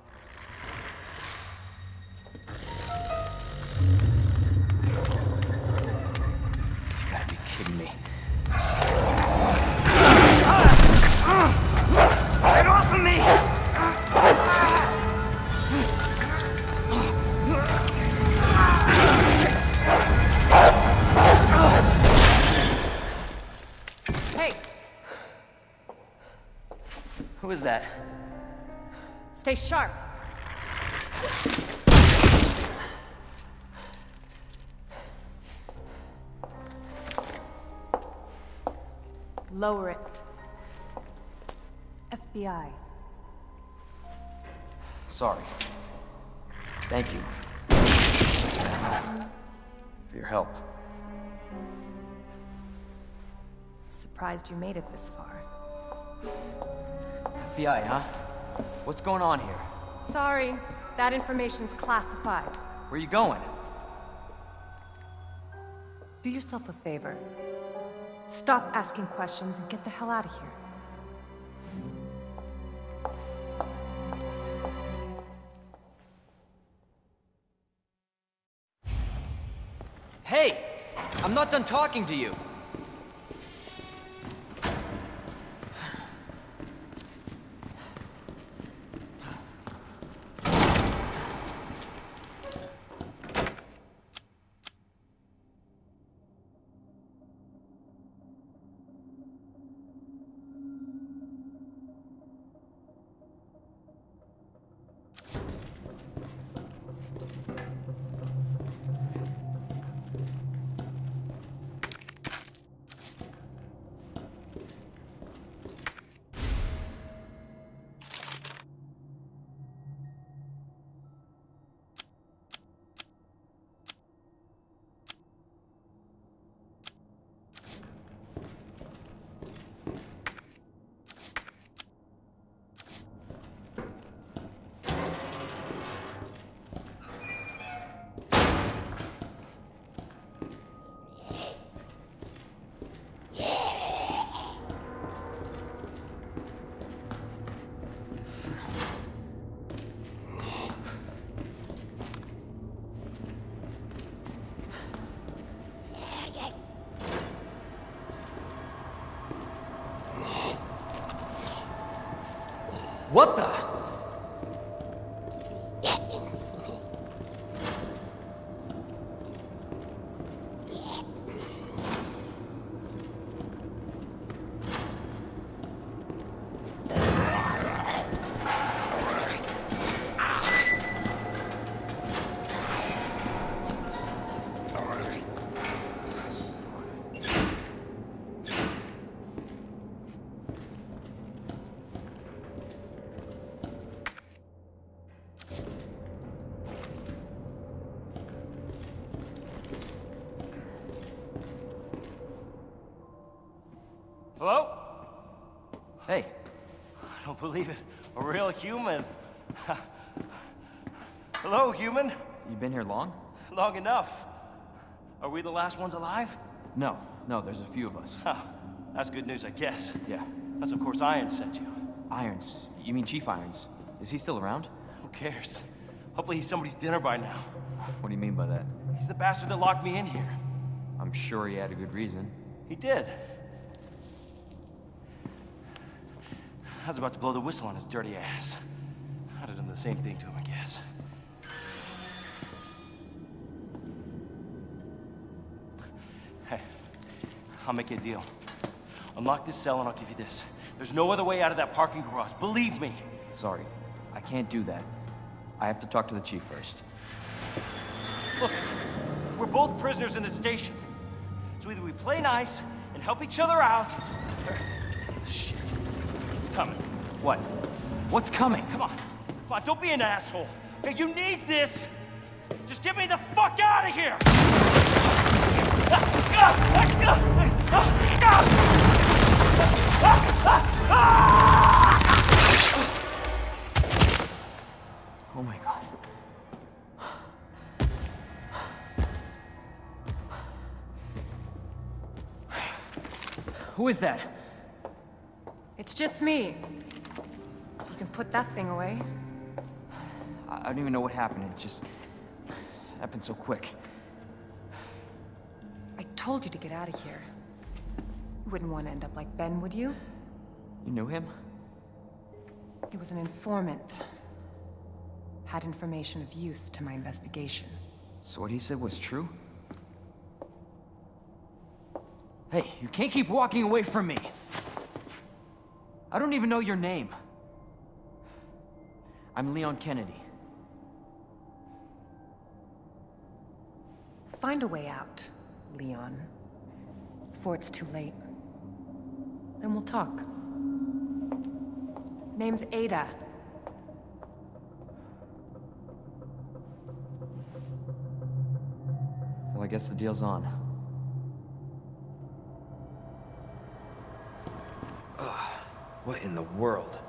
Speaker 5: You gotta be kidding me. Get off of me!
Speaker 6: Hey,
Speaker 5: Who is that?
Speaker 6: stay sharp. Lower it. F B I.
Speaker 5: Sorry. Thank you. For your help.
Speaker 6: Surprised you made it this far.
Speaker 5: F B I, huh? What's going on here?
Speaker 6: Sorry, that information's classified.
Speaker 5: Where are you going?
Speaker 6: Do yourself a favor. Stop asking questions and get the hell out of here.
Speaker 5: Hey! I'm not done talking to you! What the?
Speaker 10: Hello?
Speaker 5: Hey,
Speaker 10: I don't believe it. A real human. Hello, human.
Speaker 5: you been here long?
Speaker 10: Long enough. Are we the last ones alive?
Speaker 5: No, no, there's a few of us.
Speaker 10: Huh. That's good news, I guess.
Speaker 5: Yeah.
Speaker 10: That's of course Iron sent you.
Speaker 5: Irons. You mean Chief Irons? Is he still around?
Speaker 10: Who cares? Hopefully he's somebody's dinner by now.
Speaker 5: What do you mean by that?
Speaker 10: He's the bastard that locked me in here.
Speaker 5: I'm sure he had a good reason.
Speaker 10: He did. I was about to blow the whistle on his dirty ass. I'd have done the same thing to him, I guess. Hey, I'll make you a deal. Unlock this cell and I'll give you this. There's no other way out of that parking garage, believe me.
Speaker 5: Sorry, I can't do that. I have to talk to the chief first.
Speaker 10: Look, we're both prisoners in this station. So either we play nice and help each other out, or... Shit. It's coming.
Speaker 5: What? What's coming?
Speaker 10: Come on. Come on, don't be an asshole. Okay, you need this. Just get me the fuck out of here!
Speaker 5: Oh my God. Who is that?
Speaker 6: It's just me. so you can put that thing away.
Speaker 5: I, I don't even know what happened. It just happened so quick.
Speaker 6: I told you to get out of here. You wouldn't want to end up like Ben, would you?
Speaker 5: You knew him?
Speaker 6: He was an informant. Had information of use to my investigation.
Speaker 5: So what he said was true? Hey, you can't keep walking away from me! I don't even know your name. I'm Leon Kennedy.
Speaker 6: Find a way out, Leon. Before it's too late. Then we'll talk. Name's Ada.
Speaker 5: Well, I guess the deal's on.
Speaker 4: Ugh, what in the world?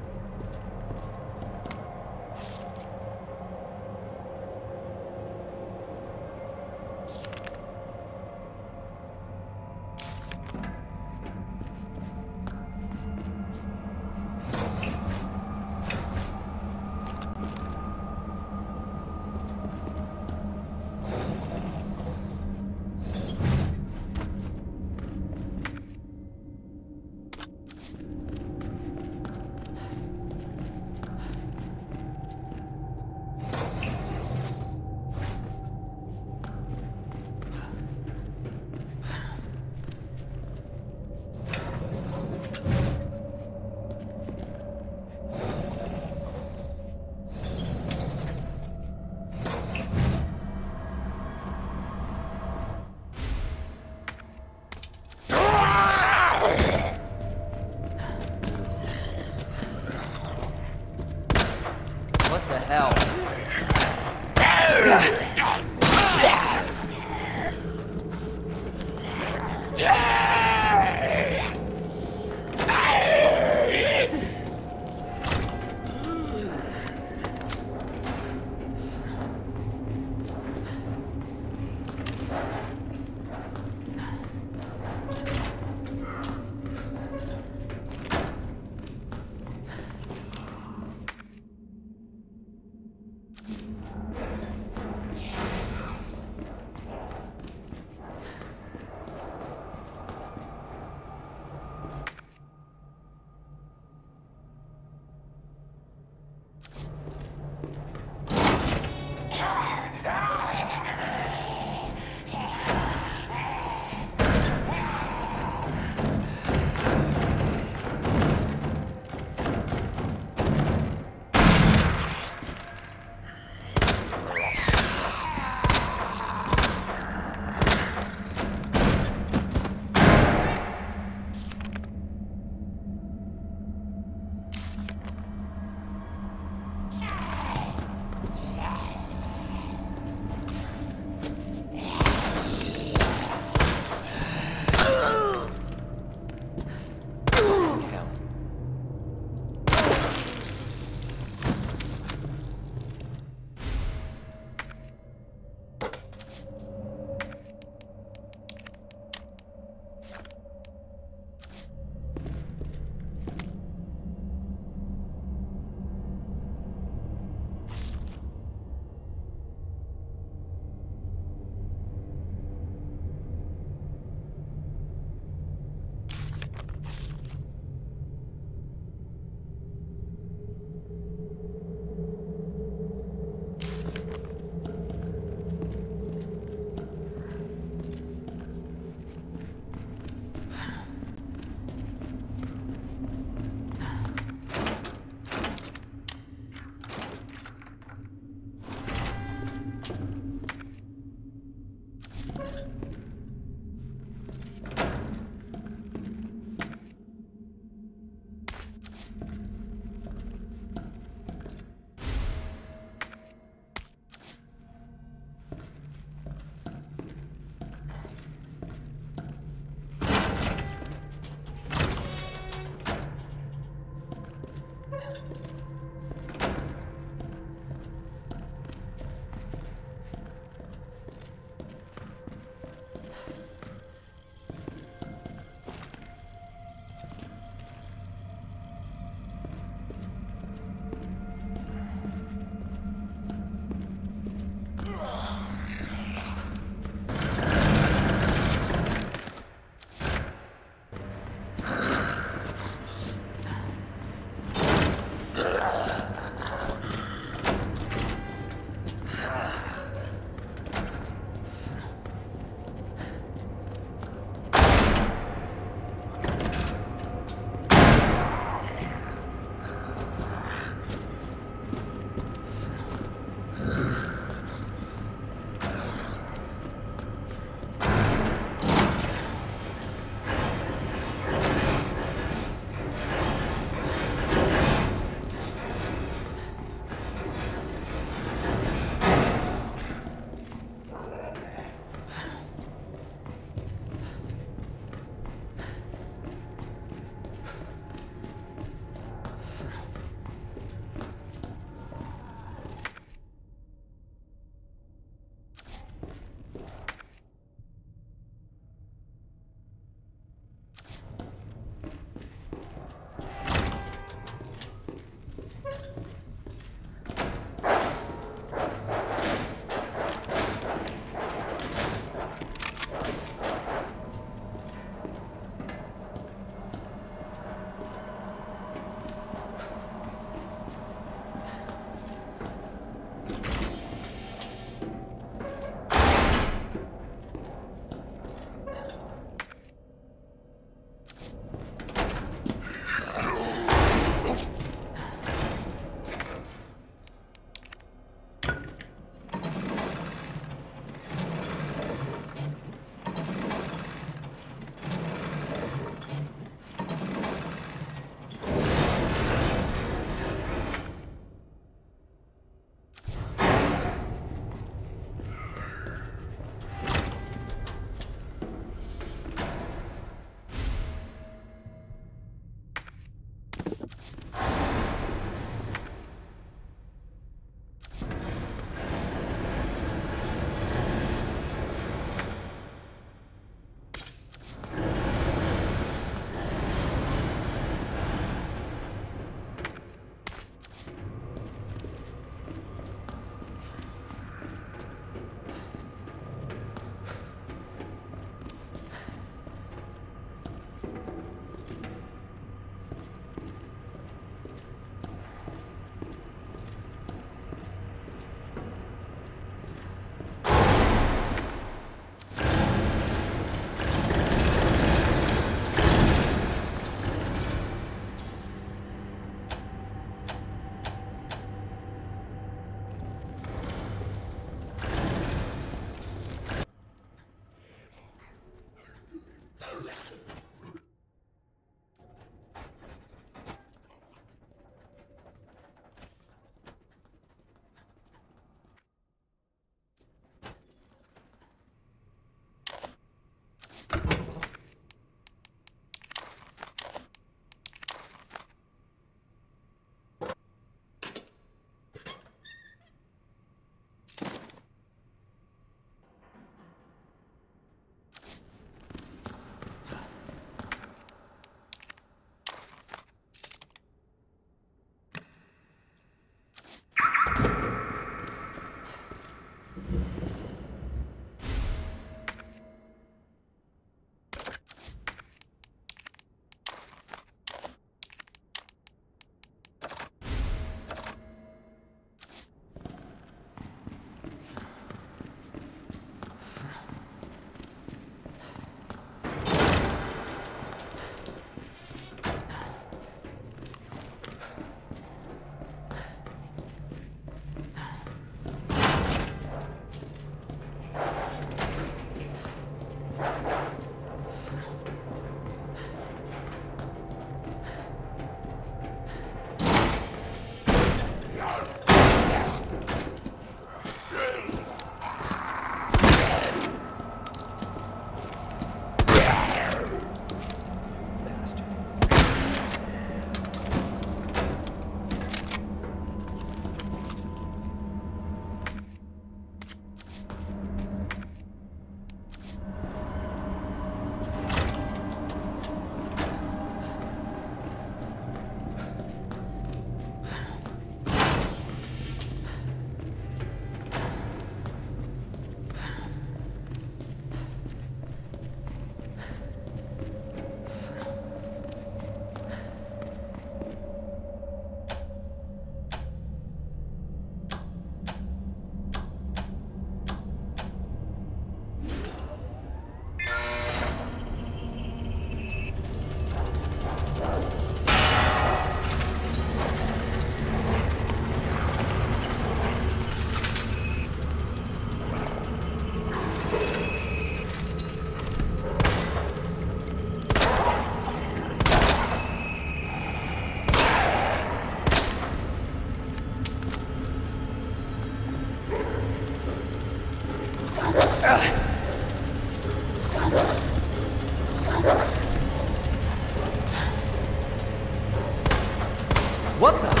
Speaker 4: What the?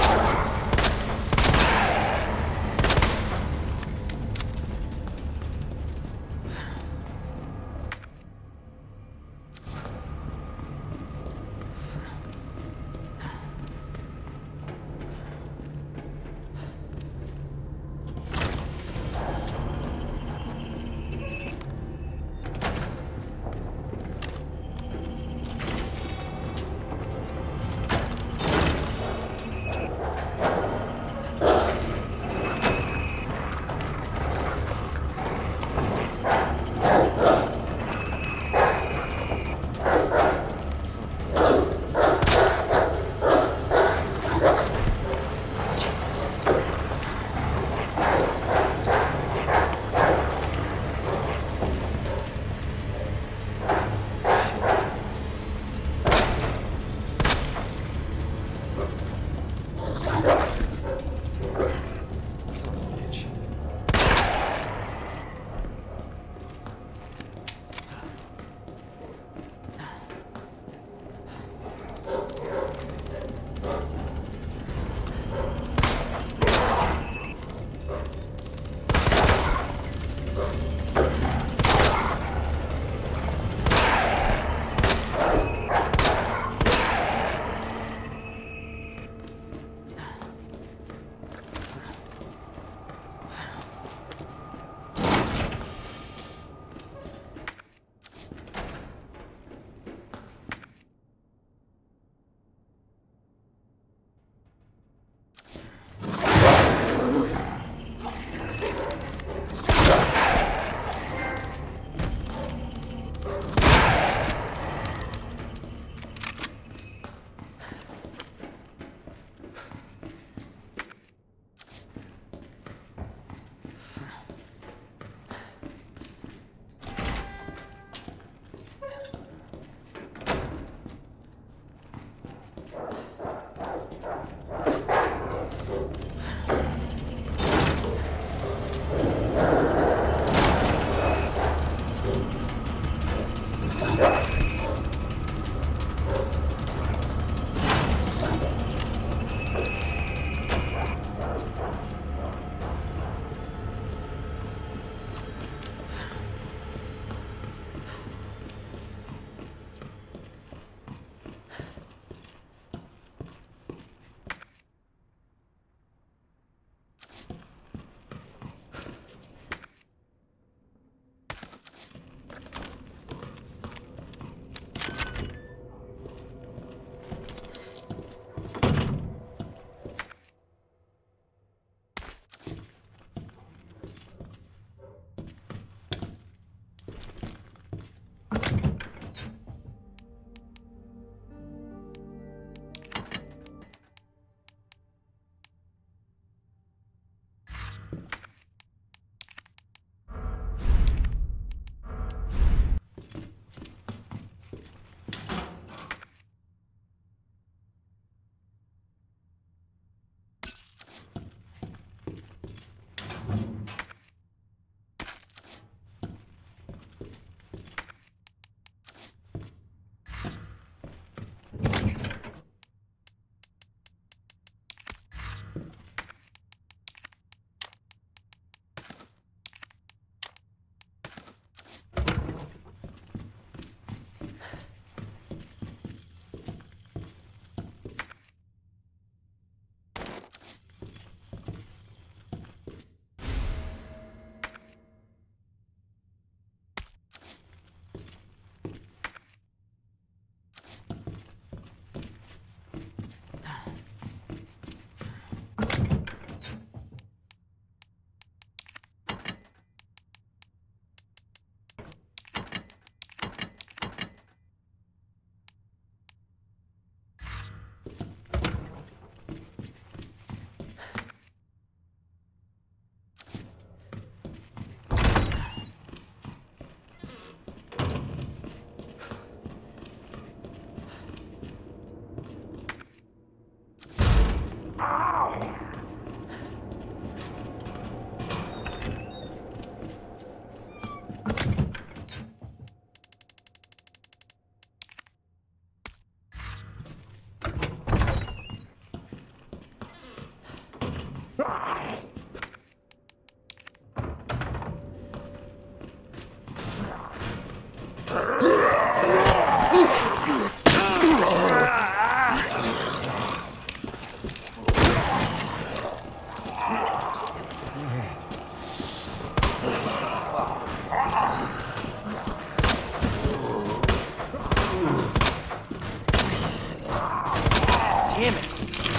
Speaker 10: Damn it.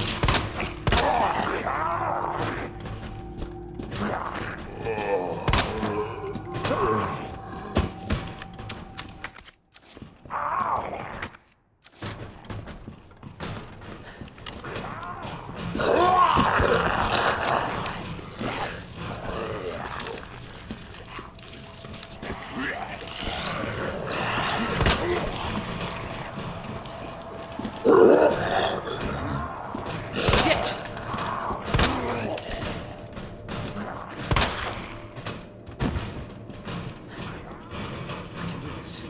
Speaker 10: Shit! I can do this.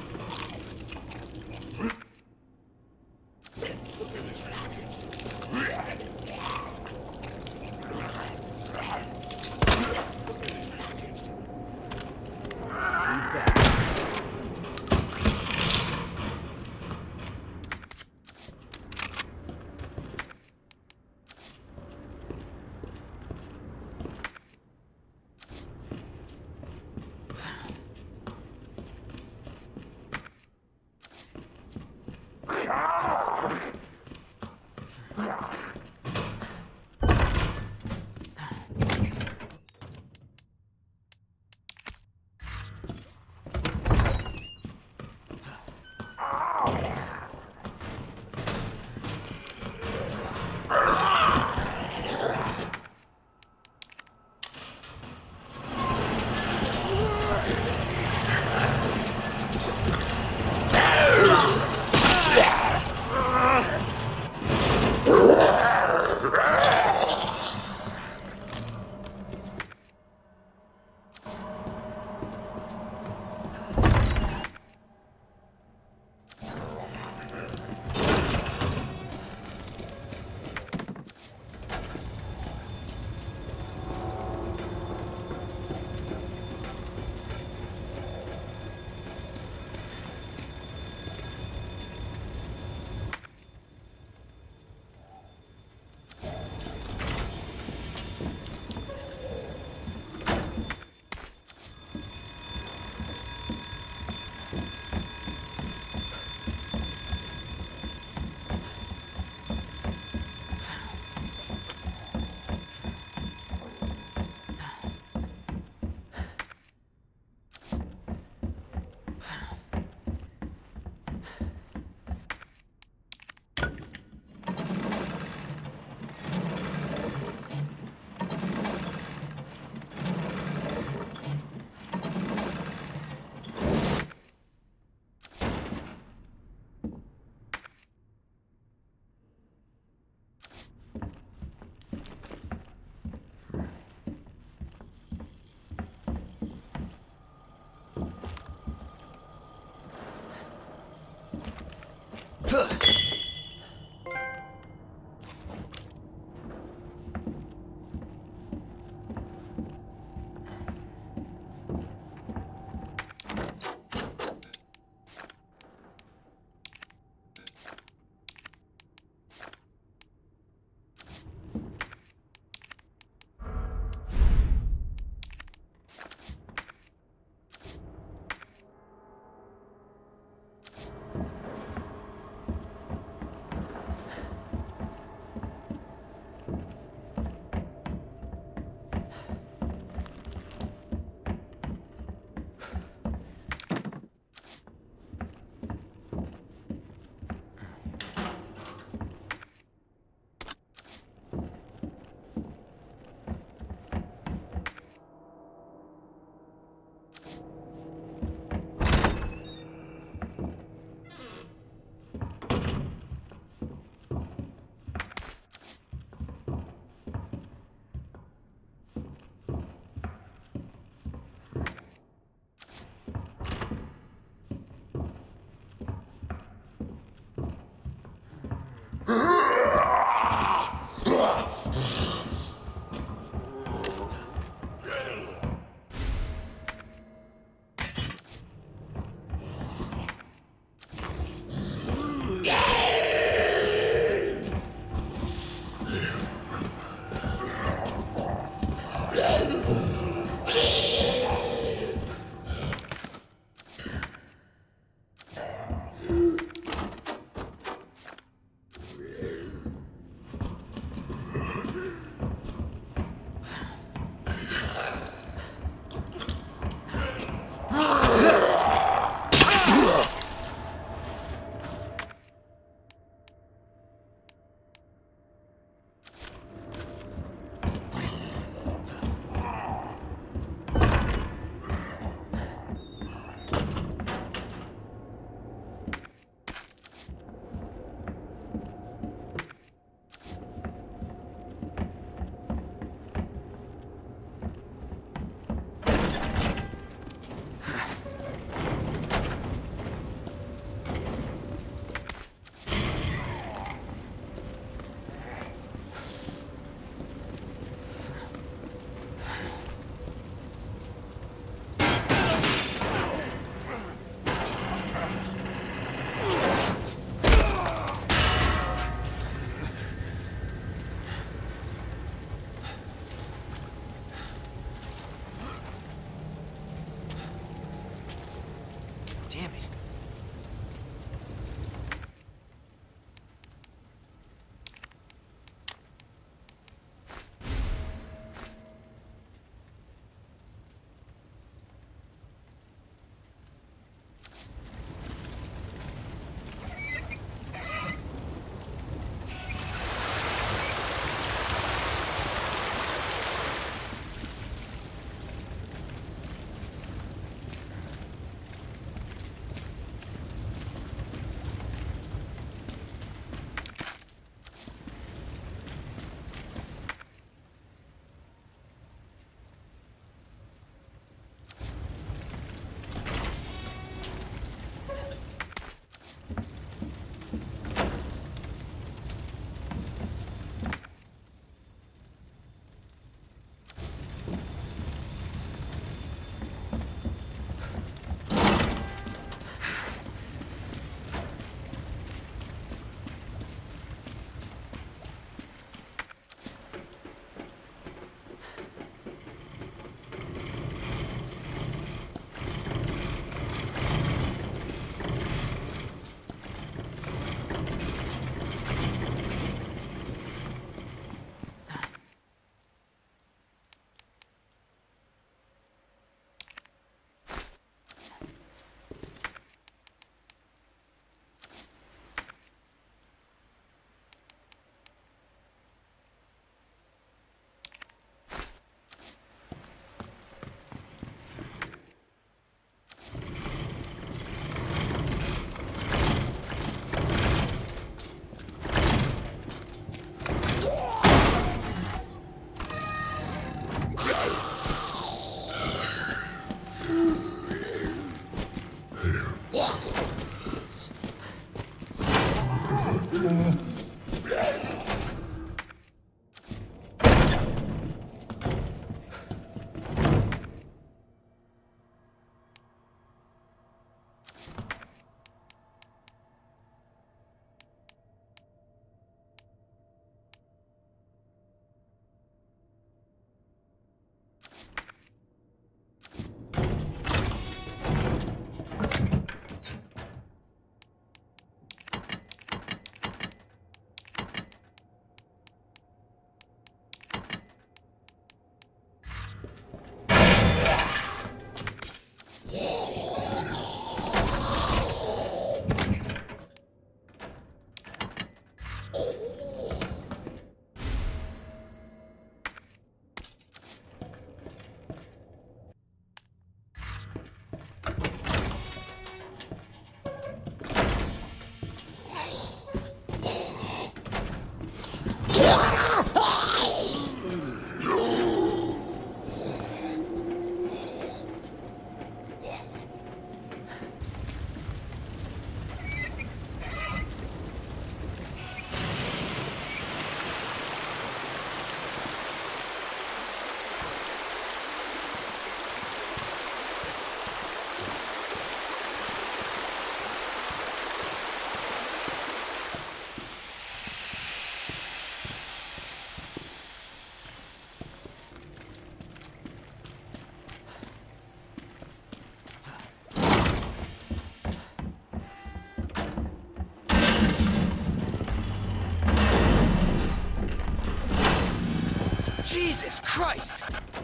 Speaker 4: Jesus Christ!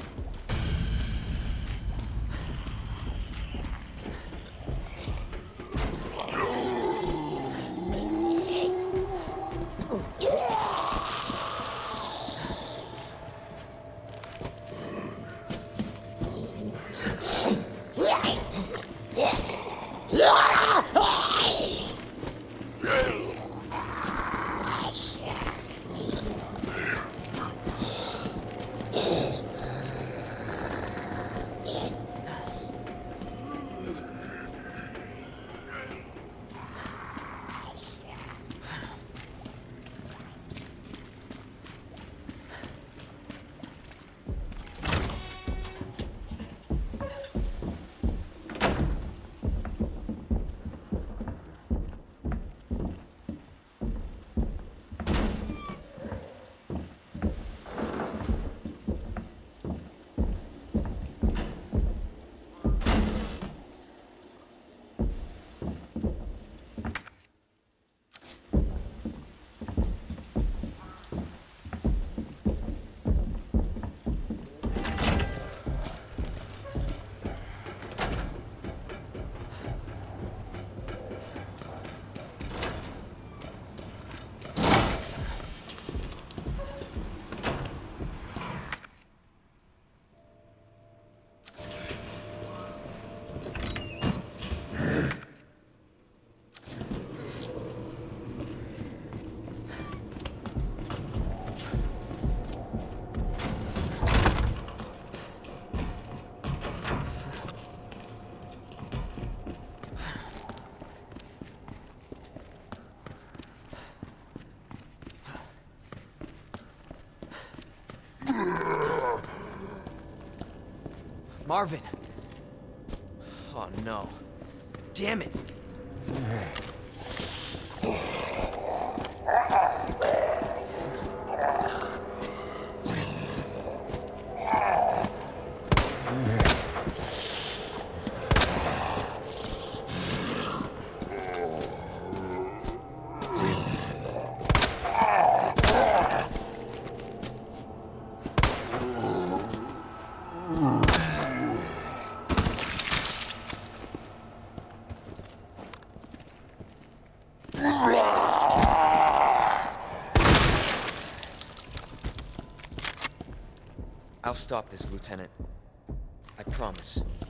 Speaker 4: Marvin. Oh no. Damn it. I'll stop this, Lieutenant. I promise.